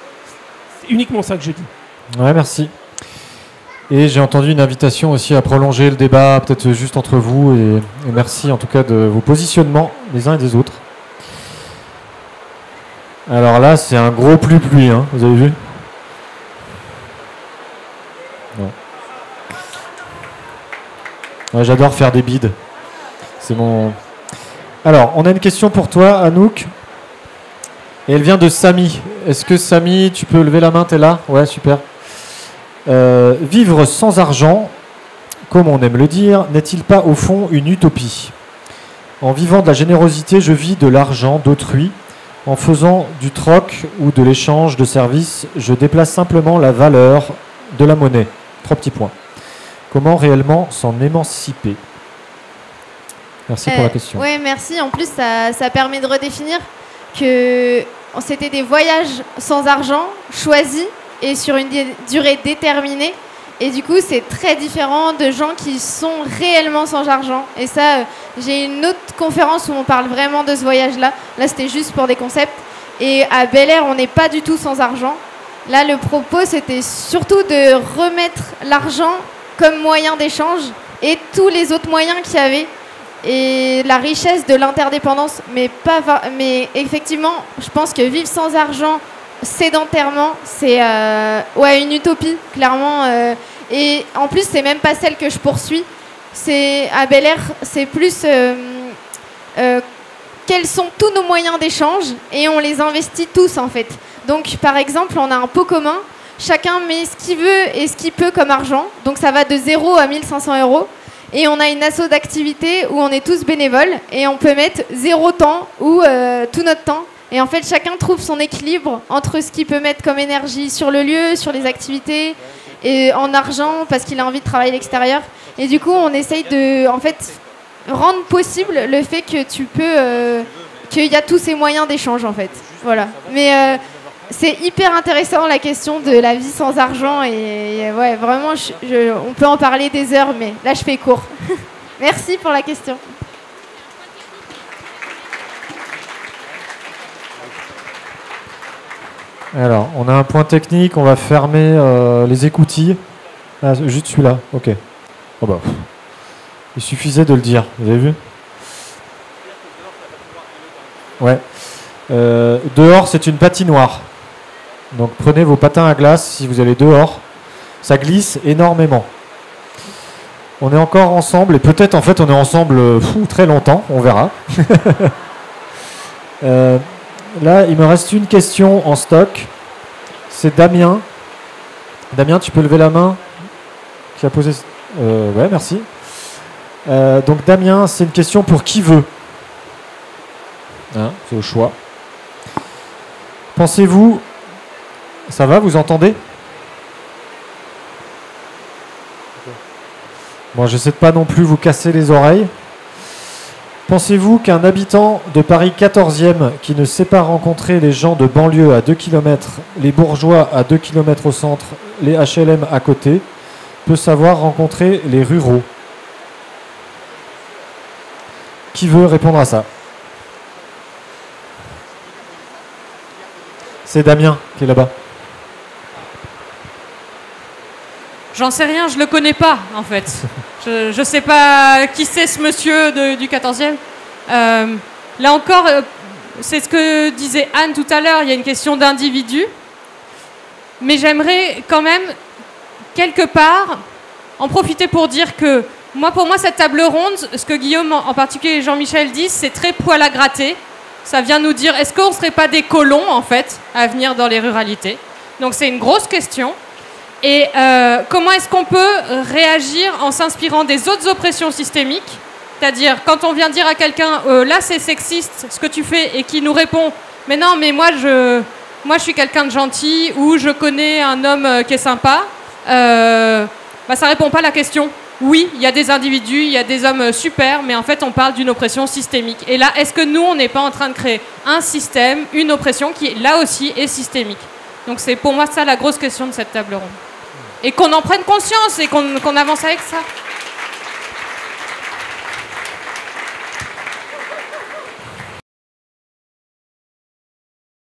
C'est uniquement ça que je dis. Ouais, merci. Et j'ai entendu une invitation aussi à prolonger le débat, peut-être juste entre vous, et, et merci en tout cas de vos positionnements les uns et des autres. Alors là, c'est un gros pluie-pluie, hein, vous avez vu ? Non. Ouais, j'adore faire des bides. C'est mon... Alors, on a une question pour toi, Anouk. Et elle vient de Samy. Est-ce que Samy, tu peux lever la main, t'es là ? Ouais, super. Euh, vivre sans argent, comme on aime le dire, n'est-il pas au fond une utopie ? En vivant de la générosité, je vis de l'argent d'autrui. En faisant du troc ou de l'échange de services, je déplace simplement la valeur de la monnaie. Trois petits points. Comment réellement s'en émanciper ? Merci euh, pour la question. Oui, merci. En plus, ça, ça permet de redéfinir que c'était des voyages sans argent, choisis et sur une durée déterminée. Et du coup, c'est très différent de gens qui sont réellement sans argent. Et ça, euh, j'ai une autre conférence où on parle vraiment de ce voyage-là. Là, c'était juste pour des concepts. Et à Bel Air, on n'est pas du tout sans argent. Là, le propos, c'était surtout de remettre l'argent comme moyen d'échange et tous les autres moyens qu'il y avait. Et la richesse de l'interdépendance. Mais, pas, mais effectivement, je pense que vivre sans argent, sédentairement, c'est euh, ouais, une utopie, clairement. Euh, et en plus, c'est même pas celle que je poursuis. C'est, à Bel Air, c'est plus euh, euh, quels sont tous nos moyens d'échange et on les investit tous, en fait. Donc, par exemple, on a un pot commun. Chacun met ce qu'il veut et ce qu'il peut comme argent. Donc, ça va de zéro à mille cinq cents euros. Et on a une asso d'activité où on est tous bénévoles et on peut mettre zéro temps ou euh, tout notre temps. Et en fait, chacun trouve son équilibre entre ce qu'il peut mettre comme énergie sur le lieu, sur les activités, et en argent parce qu'il a envie de travailler à l'extérieur. Et du coup, on essaye de, en fait, rendre possible le fait que tu peux, euh, qu'il y a tous ces moyens d'échange, en fait. Voilà. Mais euh, c'est hyper intéressant la question de la vie sans argent et, et ouais, vraiment, je, je, on peut en parler des heures, mais là, je fais court. Merci pour la question. Alors, on a un point technique, on va fermer euh, les écoutilles. Ah, juste celui-là, ok. Oh bah, pff. Il suffisait de le dire, vous avez vu? Ouais. Euh, dehors, c'est une patinoire. Donc prenez vos patins à glace si vous allez dehors. Ça glisse énormément. On est encore ensemble, et peut-être en fait on est ensemble euh, fou, très longtemps, on verra. euh, Là, il me reste une question en stock. C'est Damien. Damien, tu peux lever la main qui a posé... Euh, ouais, merci. Euh, donc Damien, c'est une question pour qui veut. Hein, c'est au choix. Pensez-vous... Ça va, vous entendez? Bon, j'essaie de pas non plus vous casser les oreilles. Pensez-vous qu'un habitant de Paris quatorzième qui ne sait pas rencontrer les gens de banlieue à deux kilomètres, les bourgeois à deux kilomètres au centre, les H L M à côté, peut savoir rencontrer les ruraux? Qui veut répondre à ça? C'est Damien qui est là-bas. J'en sais rien, je le connais pas en fait. Je, je sais pas qui c'est ce monsieur de, du quatorzième. Euh, là encore, euh, c'est ce que disait Anne tout à l'heure, il y a une question d'individu. Mais j'aimerais quand même, quelque part, en profiter pour dire que moi, pour moi, cette table ronde, ce que Guillaume en particulier et Jean-Michel disent, c'est très poil à gratter. Ça vient nous dire, est-ce qu'on ne serait pas des colons en fait à venir dans les ruralités? Donc c'est une grosse question. Et euh, comment est-ce qu'on peut réagir en s'inspirant des autres oppressions systémiques? C'est-à-dire, quand on vient dire à quelqu'un euh, « là, c'est sexiste, ce que tu fais », et qui nous répond « mais non, mais moi, je, moi, je suis quelqu'un de gentil » ou « je connais un homme euh, qui est sympa euh, », bah, ça ne répond pas à la question. Oui, il y a des individus, il y a des hommes super, mais en fait, on parle d'une oppression systémique. Et là, est-ce que nous, on n'est pas en train de créer un système, une oppression qui, là aussi, est systémique? Donc c'est pour moi ça la grosse question de cette table ronde. Et qu'on en prenne conscience et qu'on qu'on avance avec ça.